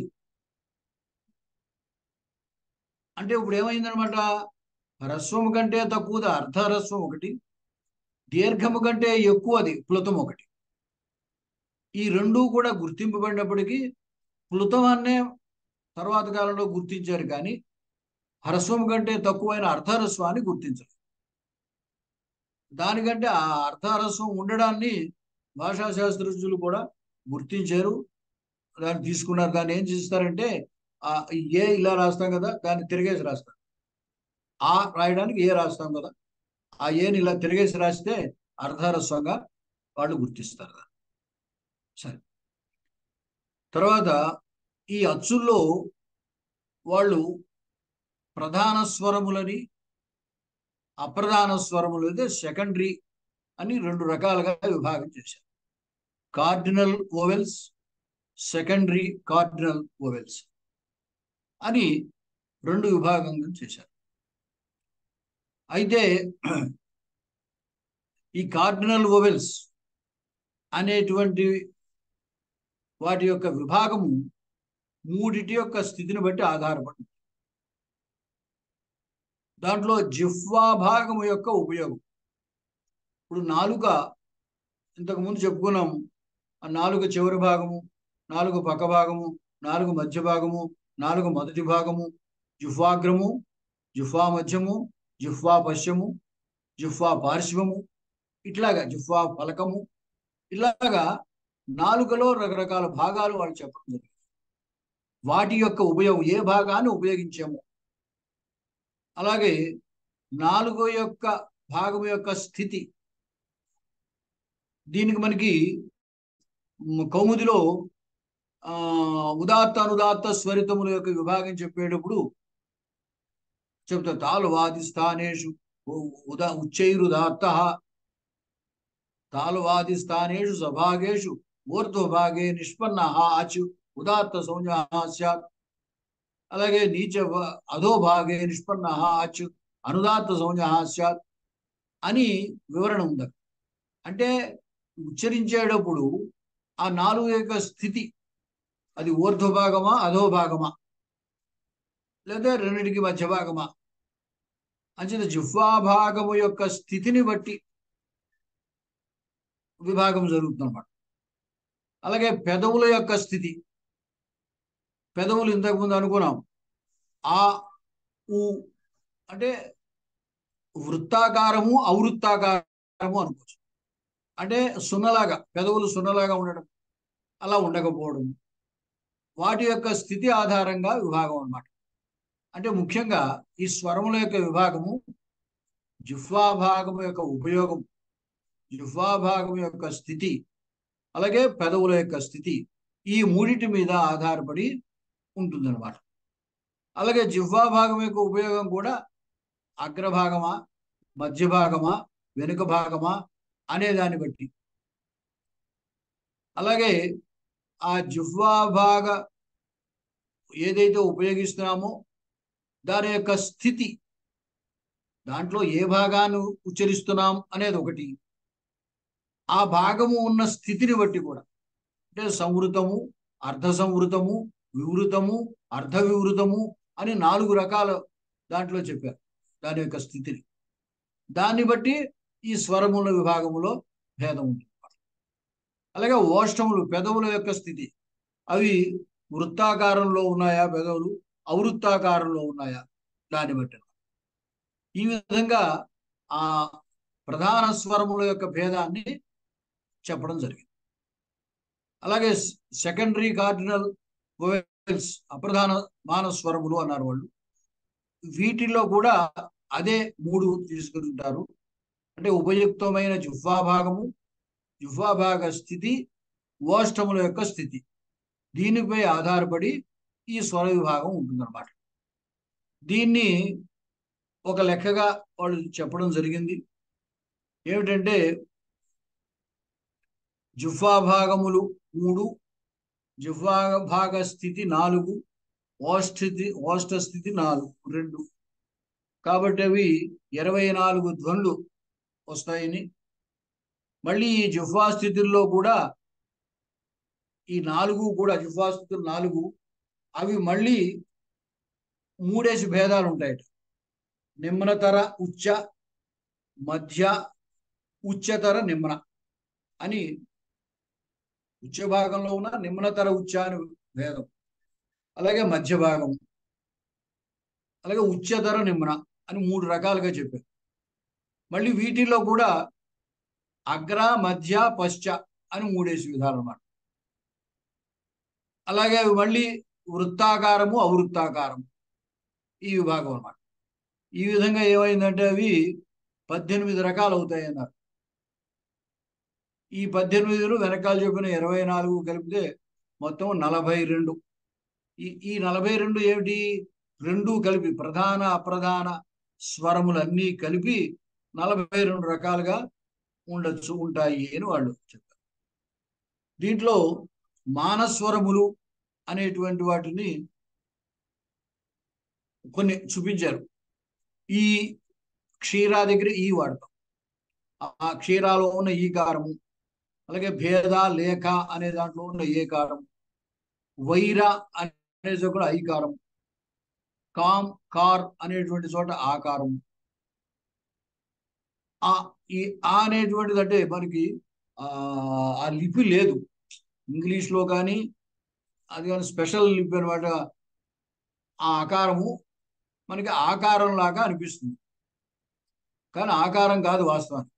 అంటే ఇప్పుడు ఏమైందనమాట, హ్రస్వము కంటే తక్కువది అర్ధహ్రస్వం ఒకటి, దీర్ఘము కంటే ఎక్కువది ప్లుతం ఒకటి. ఈ రెండూ కూడా గుర్తింపబడినప్పటికీ ప్లుతమాన్నే తర్వాత కాలంలో గుర్తించారు కానీ హ్రస్వం కంటే తక్కువైన అర్ధహ్రస్వాన్ని గుర్తించరు. దానికంటే ఆ అర్ధహ్రస్వం ఉండడాన్ని భాషా శాస్త్రజ్ఞులు కూడా గుర్తించారు, దాన్ని తీసుకున్నారు. దాన్ని ఏం చేస్తారంటే ఆ ఏ ఇలా రాస్తాం కదా, దాన్ని తిరిగేసి రాస్తారు. ఆ రాయడానికి ఏ రాస్తాం కదా, ఆ ఏని ఇలా తిరిగేసి రాస్తే అర్ధహ్రస్వంగా వాళ్ళు గుర్తిస్తారు. సరే, తర్వాత ఈ అచ్చుల్లో వాళ్ళు ప్రధాన స్వరములని అప్రధాన స్వరములు అయితే సెకండరీ అని రెండు రకాలుగా విభాగం చేశారు. Cardinal vowels, secondary cardinal vowels అని రెండు విభాగంగా చేశారు. అయితే ఈ కార్డినల్ ఓవెల్స్ అనేటువంటి వాటి యొక్క విభాగము మూడిటి యొక్క స్థితిని బట్టి ఆధారపడింది. దాంట్లో జిహ్వా భాగము యొక్క ఉపయోగం. ఇప్పుడు నాలుక ఇంతకు ముందు చెప్పుకున్నాము, ఆ నాలుక చివరి భాగము, నాలుగు పక్క భాగము, నాలుగు మధ్య భాగము, నాలుగు మొదటి భాగము, జిహ్వాగ్రము, జిహ్వా మధ్యము, జిహ్వా పశ్యము, జిహ్వా పార్శ్వము, ఇట్లాగా జిహ్వా ఫలకము, ఇలాగా నాలుకలో రకరకాల భాగాలు వాళ్ళు చెప్పడం జరిగింది. వాటి యొక్క ఉపయోగం, ఏ భాగాన్ని ఉపయోగించాము, అలాగే నాలుగు యొక్క భాగం యొక్క స్థితి. దీనికి మనకి కౌముదిలో ఉదాత్త అనుదాత్త స్వరితముల యొక్క విభాగం చెప్పేటప్పుడు చెప్తారు. తాళవాది స్థానేషు ఉచ్చైరుదాత్త, తాళవాది స్థానేషు సభాగేషు ఊర్ధ్వభాగే నిష్పన్న అచు ఉదాత్త సంజ్ఞ స్యాత్. అలాగే నీచ అధోభాగే నిష్పన్న అచు అనుదాత్త సంజ్ఞ స్యాత్ అని వివరణ ఉంది. అంటే ఉచ్చరించేటప్పుడు ఆ నాలుగు యొక్క స్థితి, అది ఊర్ధ్వభాగమా అధోభాగమా లేదా రెండింటికి మధ్య భాగమా, అంచేత జిహ్వా భాగము యొక్క స్థితిని బట్టి విభాగం జరుగుతుందన్నమాట. అలాగే పెదవుల యొక్క స్థితి, పెదవులు ఇంతకుముందు అనుకున్నాం ఆ ఉ అంటే వృత్తాకారము అవృత్తాకారము అనుకోవచ్చు. అంటే సున్నలాగా, పెదవులు సున్నలాగా ఉండడం, అలా ఉండకపోవడం, వాటి యొక్క స్థితి ఆధారంగా విభాగం అన్నమాట. అంటే ముఖ్యంగా ఈ స్వరముల యొక్క విభాగము జిహ్వా భాగము యొక్క ఉపయోగం, జిహ్వా భాగం యొక్క స్థితి, అలాగే పెదవుల యొక్క స్థితి, ఈ మూడిటి మీద ఆధారపడి ఉంటుందన్నమాట. అలాగే జిహ్వా భాగం యొక్క ఉపయోగం కూడా అగ్రభాగమా, మధ్య భాగమా, వెనుక భాగమా అనే దాన్ని బట్టి. అలాగే ఆ జిహ్వా భాగ ఏదైతే ఉపయోగిస్తున్నామో దాని యొక్క స్థితి, దాంట్లో ఏ భాగాన్ని ఉచ్చరిస్తున్నాం అనేది ఒకటి, ఆ భాగము ఉన్న స్థితిని బట్టి కూడా, అంటే సంవృతము, అర్ధ సంవృతము, వివృతము, అర్ధ వివృతము అని 4 రకాల దాంట్లో చెప్పారు దాని యొక్క స్థితిని. దాన్ని బట్టి ఈ స్వరముల విభాగములో భేదం ఉంటుంది. అలాగే ఓష్టములు, పెదవుల యొక్క స్థితి, అవి వృత్తాకారంలో ఉన్నాయా పెదవులు, అవృత్తాకారంలో ఉన్నాయా, దాన్ని బట్టి. ఈ విధంగా ఆ ప్రధాన స్వరముల యొక్క భేదాన్ని చెప్పడం జరిగింది. అలాగే సెకండరీ కార్డినల్ వోవెల్స్, అప్రధాన మానస్వరములు అన్నారు వాళ్ళు. వీటిల్లో కూడా అదే 3 తీసుకుంటారు. అంటే ఉపయుక్తమైన జిహ్వా భాగము, జిహ్వా భాగ స్థితి, ఓష్టముల యొక్క స్థితి, దీనిపై ఆధారపడి ఈ స్వర విభాగం ఉంటుందన్నమాట. దీన్ని ఒక లెక్కగా వాళ్ళు చెప్పడం జరిగింది. ఏమిటంటే జిహ్వా భాగములు 3, జిహ్వా భాగ స్థితి 4, ఓష్ట స్థితి 4, 2. కాబట్టి అవి 24 ధ్వనులు వస్తాయని, మళ్ళీ ఈ జిహ్వా స్థితుల్లో కూడా ఈ 4 కూడా జిహ్వా స్థితులు 4 అవి మళ్ళీ 3 భేదాలు ఉంటాయట. నిమ్నతర ఉచ్చ, మధ్య, ఉచ్చతర నిమ్న అని. ఉచ్చ భాగంలో ఉన్న నిమ్నతర ఉచ్చ అని భేదం, అలాగే మధ్య భాగం, అలాగే ఉచ్చతర నిమ్న అని 3 రకాలుగా చెప్పారు. మళ్ళీ వీటిల్లో కూడా అగ్ర, మధ్య, పశ్చ అని 3 విధాలు అన్నమాట. అలాగే మళ్ళీ వృత్తాకారము, అవృత్తాకారము ఈ విభాగం అన్నమాట. ఈ విధంగా ఏమైందంటే అవి 18 రకాలు అవుతాయి అన్నారు. ఈ 18 వెనకాల చెప్పిన 24 కలిపితే మొత్తం 42. ఈ 42 ఏమిటి? 2 కలిపి ప్రధాన అప్రధాన స్వరములన్నీ కలిపి 42 రకాలుగా ఉంటాయి అని వాళ్ళు చెప్పారు. దీంట్లో మానస్వరములు అనేటువంటి వాటిని కొన్ని చూపించారు. ఈ క్షీరా దగ్గర ఈ వాడతాం, ఆ క్షీరాలో ఉన్న ఈకారము, అలాగే భేద, లేఖ అనే దాంట్లో ఉన్న ఏకారం, వైర అనే చోట ఐకారం, కామ్, కార్ అనేటువంటి చోట ఆకారం. ఆ ఈ ఆ అనేటువంటిది అంటే మనకి ఆ లిపి లేదు ఇంగ్లీష్లో కానీ, అది కానీ స్పెషల్ లిపి అనమాట. ఆ ఆకారము మనకి ఆకారం లాగా అనిపిస్తుంది, కానీ ఆకారం కాదు వాస్తవానికి.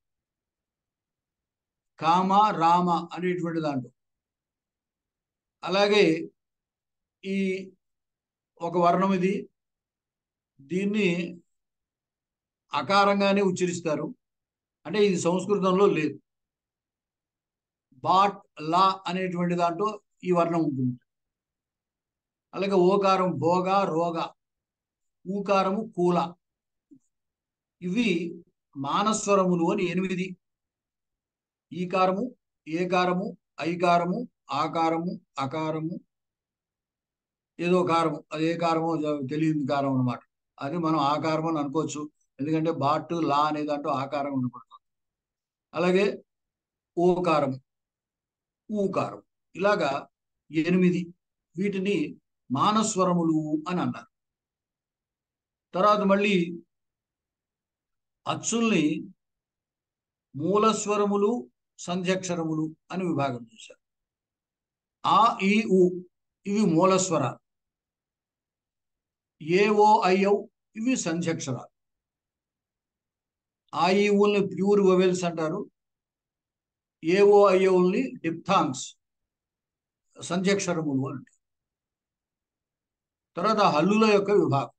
కామ, రామ అనేటువంటి దాంట్లో. అలాగే ఈ ఒక వర్ణం ఇది, దీన్ని అకారంగానే ఉచ్చరిస్తారు, అంటే ఇది సంస్కృతంలో లేదు. బాట్, లా అనేటువంటి దాంట్లో ఈ వర్ణం ఉంటుంది. అలాగే ఓకారం భోగ, రోగ, ఊకారము కూల. ఇవి మానస్వరములు అని 8. ఈకారము, ఏకారము, ఐకారము, ఆకారము, అకారము, ఏదో కారము, అది ఏ కారమో తెలియని కారం అనమాట. అది మనం ఆకారం అని అనుకోవచ్చు, ఎందుకంటే బాట్, లా అనే దాంట్లో ఆకారం ఉండబడుతుంది. అలాగే ఓకారం, ఊకారం, ఇలాగా 8. వీటిని మానస్వరములు అని అన్నారు. తర్వాత మళ్ళీ అచ్చుల్ని మూలస్వరములు, సంధ్యక్షరములు అని విభాగం చేశారు. ఆ, ఈ, ఉ ఇవి మూలస్వరాలు. ఏ, ఓ, ఐ, ఔ ఇవి సంధ్యక్షరాలు. ఆ, ఈ, ఊల్ని ప్యూర్ వొవెల్స్ అంటారు. ఏ, ఓ, ఐ, ఔల్ని డిప్థాంగ్స్, సంధ్యక్షరములు అంటారు. తర్వాత హల్లుల యొక్క విభాగం.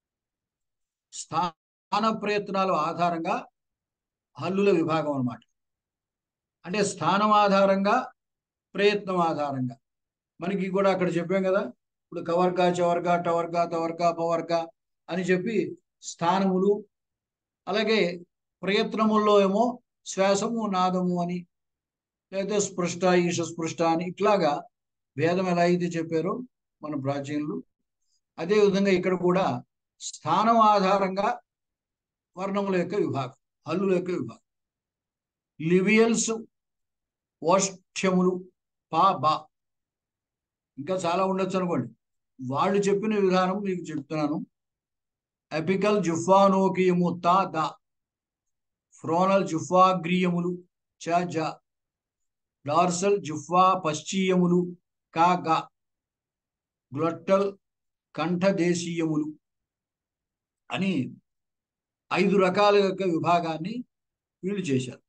స్థాన ప్రయత్నాల ఆధారంగా హల్లుల విభాగం అన్నమాట. అంటే స్థానం ఆధారంగా, ప్రయత్నం ఆధారంగా. మనకి కూడా అక్కడ చెప్పాం కదా, ఇప్పుడు కవర్క, చవర్క, టవర్క, తవర్క, పవర్క అని చెప్పి స్థానములు, అలాగే ప్రయత్నముల్లో ఏమో శ్వాసము, నాదము అని, లేదా స్పృష్ట, ఈశ స్పృష్ట అని, ఇట్లాగా భేదం ఎలా అయితే చెప్పారో మన ప్రాచీనులు, అదేవిధంగా ఇక్కడ కూడా స్థానం ఆధారంగా వర్ణముల యొక్క విభాగం, హల్లుల యొక్క విభాగం. లివియల్స్, ఓష్ఠ్యములు, పా, బా, ఇంకా చాలా ఉండొచ్చు అనుకోండి. వాళ్ళు చెప్పిన విధానం మీకు చెప్తున్నాను. ఎపికల్ జుఫానోకియము తా, దా. ఫ్రోనల్ జుఫాగ్రియములు చ, జ. డార్సల్ జుఫా పశ్చీయములు కా, గా. గ్లొట్టల్ కంఠదేశీయములు అని 5 రకాల యొక్క విభాగాన్ని వీళ్ళు చేశారు.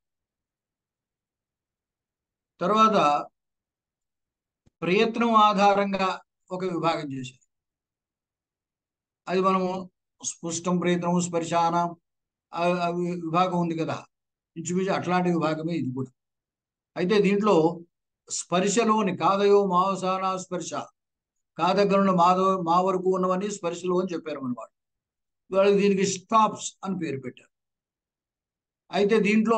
తర్వాత ప్రయత్నం ఆధారంగా ఒక విభాగం చేశారు. అది మనము స్పృష్టం, ప్రయత్నము, స్పర్శానం అవి విభాగం ఉంది కదా, ఇంచుమించు అట్లాంటి విభాగమే ఇది కూడా. అయితే దీంట్లో స్పర్శలోని కాదయో మావసాన స్పర్శ, కా దగ్గర మా వరకు ఉన్నవన్నీ స్పర్శలో అని చెప్పారు మన వాళ్ళు. వాళ్ళకి దీనికి స్టాప్స్ అని పేరు పెట్టారు. అయితే దీంట్లో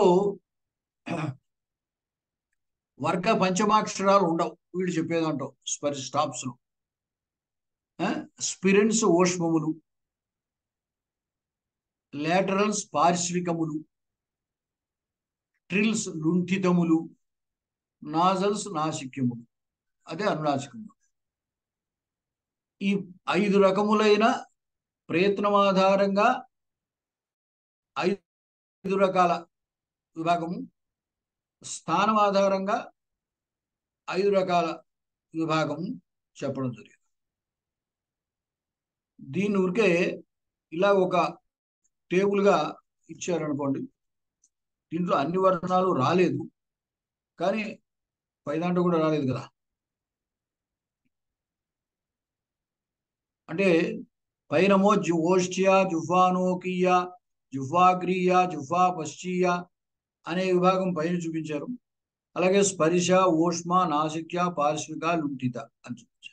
వర్గ పంచమాక్షరాలు ఉండవు వీళ్ళు చెప్పేదంటావు స్టాప్స్ లో. స్పిరెన్స్ ఓష్మములు, లేటరల్స్ పార్శ్వికములు, ట్రిల్స్ లుంఠితములు, నాజల్స్ నాసిక్యములు, అదే అనునాసికములు. ఈ 5 రకములైన ప్రయత్నం ఆధారంగా 5 రకాల విభాగము, స్థానం ఆధారంగా 5 రకాల విభాగము చెప్పడం జరిగింది. దీని ఊరికే ఇలా ఒక టేబుల్గా ఇచ్చారనుకోండి. దీంట్లో అన్ని వర్ణాలు రాలేదు, కానీ పై దాంట్లో కూడా రాలేదు కదా. అంటే పైనమో ఓష్ట్య, జుహ్వానోకీయ, జుహ్వాగ్రీయ, జుహ్వాపశ్చీయ అనే విభాగం పైన చూపించారు. అలాగే స్పర్శ, ఓష్మ, నాసిక్య, పార్శ్విక, లుంఠిత అని చూపించారు.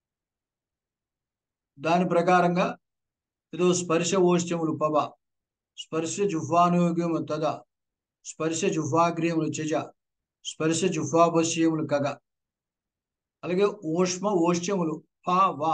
దాని ప్రకారంగా ఏదో స్పర్శ ఓష్ట్యములు పవ, స్పర్శ జుహ్వానోగ్యములు తద, స్పర్శ జుహ్వాగ్రీయములు చజ, స్పర్శ జుహ్వాపశ్చీయములు కగ, అలాగే ఓష్మ ఓష్ట్యములు ప వా,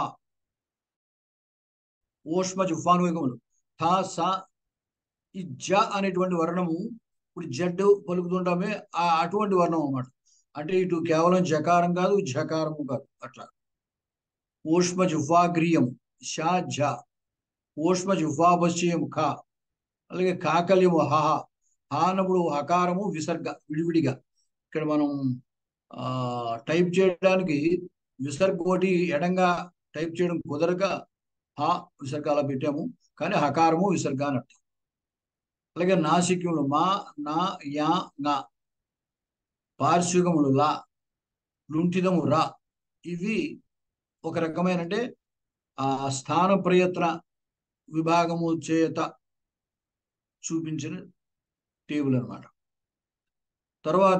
ఓష్మ జుహ్వానువేగములు థ స. ఈ జ అనేటువంటి వర్ణము ఇప్పుడు జడ్డు పలుకుతుంటామే, అటువంటి వర్ణం అన్నమాట. అంటే ఇటు కేవలం జకారం కాదు, ఝకారము కాదు, అట్లా. ఓష్మ జుహ్వాగ్రీయం ష ఝ, ఓష్మ జుహ్వాపశ్చయం ఖ, అలాగే కాకల్యము హహ. హ అన్నప్పుడు హకారము విసర్గ విడివిడిగా. ఇక్కడ మనం టైప్ చేయడానికి విసర్గ ఒకటి ఎడంగా టైప్ చేయడం కుదరక హ విసర్గ అలా పెట్టాము, కానీ హకారము విసర్గ అని అర్థం. అలాగే నాసిక్యములు మా, నా, యా, నా, పార్శ్వికములు లా, లుంఠితము రా. ఇవి ఒక రకమైన అంటే స్థాన ప్రయత్న విభాగము చేత చూపించిన టేబుల్ అన్నమాట. తర్వాత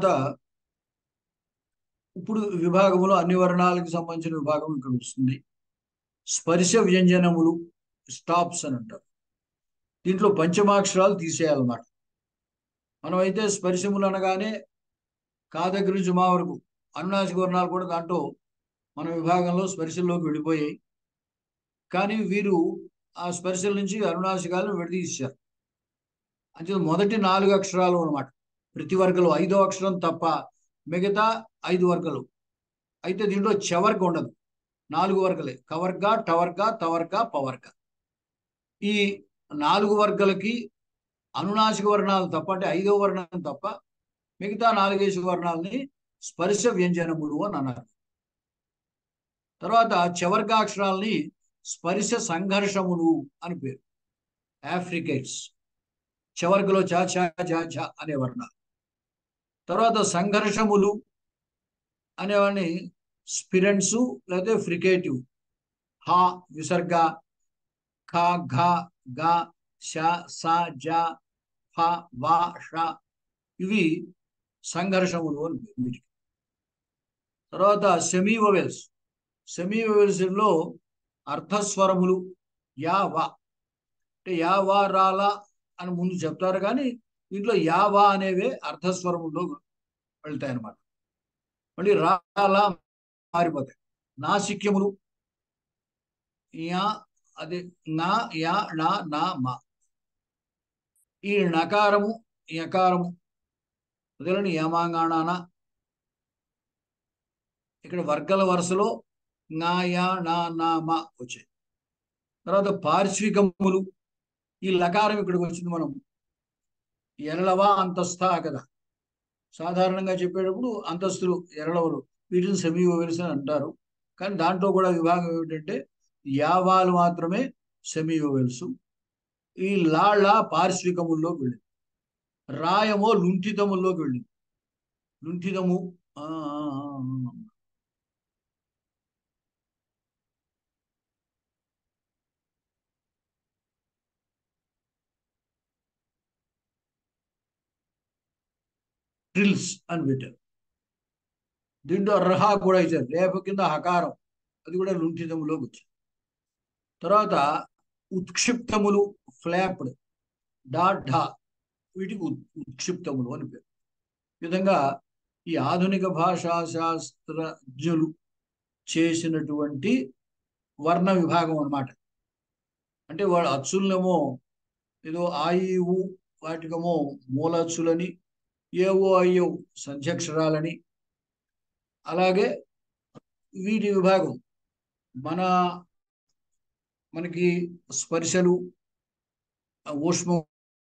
ఇప్పుడు విభాగములో అన్ని వర్ణాలకు సంబంధించిన విభాగం ఇక్కడ వస్తుంది. స్పర్శ వ్యంజనములు స్టాప్స్ అని అంటారు. దీంట్లో పంచమాక్షరాలు తీసేయాలన్నమాట. మనమైతే స్పర్శములు అనగానే కా దగ్గర నుంచి మా వరకు అనునాసిక వర్ణాలు కూడా దాంట్లో మన విభాగంలో స్పర్శల్లోకి వెళ్ళిపోయాయి. కానీ వీరు ఆ స్పర్శల నుంచి అనునాసికాలను విడదీశారు. అంటే మొదటి 4 అక్షరాలు అనమాట ప్రతి వర్గలో, 5వ అక్షరం తప్ప మిగతా 5 వర్గలు. అయితే దీంట్లో చవర్గ ఉండదు, 4 వర్గలే. కవర్గ, టవర్గ, తవర్గ, పవర్గ. ఈ 4 వర్గాలకి అనునాసిక వర్ణాలు తప్ప, అంటే 5వ వర్ణం తప్ప మిగతా 4 వర్ణాలని స్పర్శ వ్యంజనములు అని అన్నారు. తర్వాత చవర్గాక్షరాలని స్పర్శ సంఘర్షములు అని పేరు, ఆఫ్రికేట్స్. చవర్గలో చ ఛ ఝ ఝ అనే వర్ణాలు. తర్వాత సంఘర్షములు అనేవాడిని స్పిరెంట్స్ లేదా ఫ్రికేటివ్. హ విసర్గ, ఖ ఘ గ ష స జ ఫ వ ష, ఇవి సంఘర్షములు అని వీటికి. తర్వాత సెమీ వొవెల్స్. సెమీ వొవెల్స్ లో అర్ధస్వరములు యా వా, అంటే యా వా రాలా అని ముందు చెప్తారు, కానీ దీంట్లో యా వా అనేవే అర్ధస్వరముల్లో వెళ్తాయి అన్నమాట. మళ్ళీ రాలా మారిపోతాయి. నాసిక్యములు యా, అది నా, యా, నా, నా, మా. ఈ నకారము యకారము వదిలని యమాంగాణాన. ఇక్కడ వర్గల వరుసలో నా, యా, నా, నా, మా వచ్చాయి. తర్వాత పార్శ్వికములు. ఈ లకారం ఇక్కడికి వచ్చింది. మనం ఎరళవా అంతస్థ కదా సాధారణంగా చెప్పేటప్పుడు అంతస్తులు ఎరళవలు, వీటిని సెమీ ఓవెల్స్ అని అంటారు. కానీ దాంట్లో కూడా విభాగం ఏమిటంటే యావాలు మాత్రమే సెమీ ఓవెల్స్. ఈ లాళ్ళ పార్శ్వికముల్లోకి వెళ్ళింది. రాయమో లుంఠితముల్లోకి వెళ్ళింది. లుంఠితము ట్రిల్స్ అని పెట్టారు. దీంట్లో రహా కూడా ఇచ్చారు, రేప కింద హకారం, అది కూడా లుంఠితములోకి వచ్చింది. తర్వాత ఉత్క్షిప్తములు ఫ్లాప్డ్ డా ఢా, వీటికి ఉత్క్షిప్తములు అని పేరు. ఈ విధంగా ఈ ఆధునిక భాషా శాస్త్రజ్ఞులు చేసినటువంటి వర్ణ విభాగం అన్నమాట. అంటే వాళ్ళ అచ్చులనేమో ఏదో ఆ ఈ ఊ వాటికేమో మూల అచ్చులని, ఏవో అయ్యో సంధ్యక్షరాలని, అలాగే వీటి విభాగం మన మనకి స్పర్శలు, ఊష్మములు,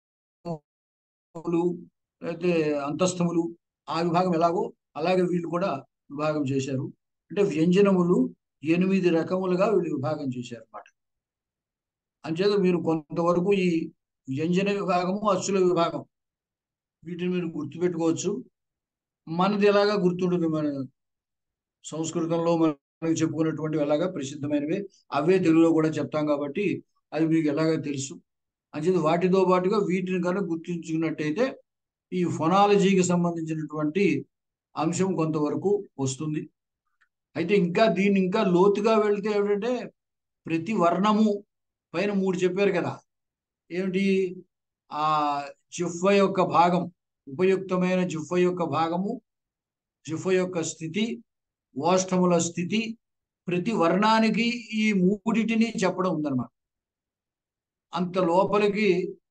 అయితే అంతస్థములు, ఆ విభాగం ఎలాగో అలాగే వీళ్ళు కూడా విభాగం చేశారు. అంటే వ్యంజనములు 8 రకములుగా వీళ్ళు విభాగం చేశారు అన్నమాట. అంచేత మీరు కొంతవరకు ఈ వ్యంజన విభాగము, అచ్చుల విభాగం వీటిని మీరు గుర్తుపెట్టుకోవచ్చు. మనది ఎలాగా గుర్తుంటుంది, మన సంస్కృతంలో మనకి చెప్పుకున్నటువంటి ఎలాగా ప్రసిద్ధమైనవి అవే తెలుగులో కూడా చెప్తాం కాబట్టి అది మీకు ఎలాగా తెలుసు. అంచేత వాటితో పాటుగా వీటిని కనుక గుర్తించుకున్నట్టయితే ఈ ఫొనాలజీకి సంబంధించినటువంటి అంశం కొంతవరకు వస్తుంది. అయితే ఇంకా దీన్ని ఇంకా లోతుగా వెళ్తే ఏమిటంటే ప్రతి వర్ణము పైన 3 చెప్పారు కదా, ఏమిటి ఆ జిహ్వ యొక్క భాగం, ఉపయుక్తమైన జిహ్వ యొక్క భాగము, జిహ్వ యొక్క స్థితి, ఓష్ఠముల స్థితి, ప్రతి వర్ణానికి ఈ మూడిటిని చెప్పడం ఉందన్నమాట. అంత లోపలికి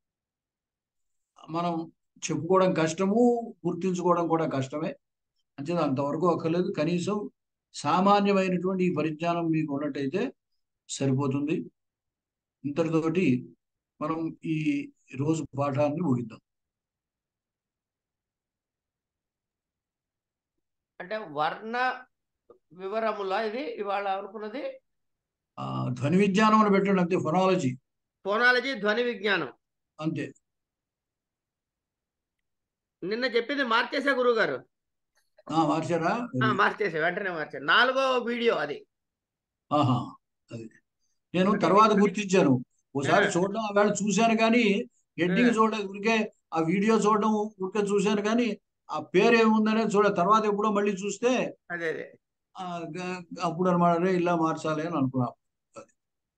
మనం చెప్పుకోవడం కష్టము, గుర్తించుకోవడం కూడా కష్టమే. అంతే, అంతవరకు అక్కర్లేదు. కనీసం సామాన్యమైనటువంటి ఈ పరిజ్ఞానం మీకు ఉన్నట్టయితే సరిపోతుంది. ఇంతటితోటి మనం ఈ రోజు పాఠాన్ని ముగిద్దాం.
అంటే వర్ణ వివరముల ఇది ఇవాళ అనుకున్నది
ధ్వని విజ్ఞానం అని పెట్టండి అంతే, ఫొనాలజీ.
ఫోనాలజీ ధ్వని విజ్ఞానం
అంతే.
నిన్న చెప్పింది మార్చేసా గురువు గారు.
మార్చారా?
మార్చేసా, వెంటనే మార్చాను. 4వ వీడియో అది.
ఆహా, అది నేను తర్వాత గుర్తించాను. ఒకసారి చూడడం ఆవేళ చూశాను కానీ హెడ్డింగ్ చూడలేదు, ఊరికే ఆ వీడియో చూడడం ఊరికే చూశాను కానీ ఆ పేరు ఏముందనేది చూడ, తర్వాత ఎప్పుడో మళ్ళీ చూస్తే
అదే
అప్పుడు అనమాట ఇలా మార్చాలి అని అనుకున్నా.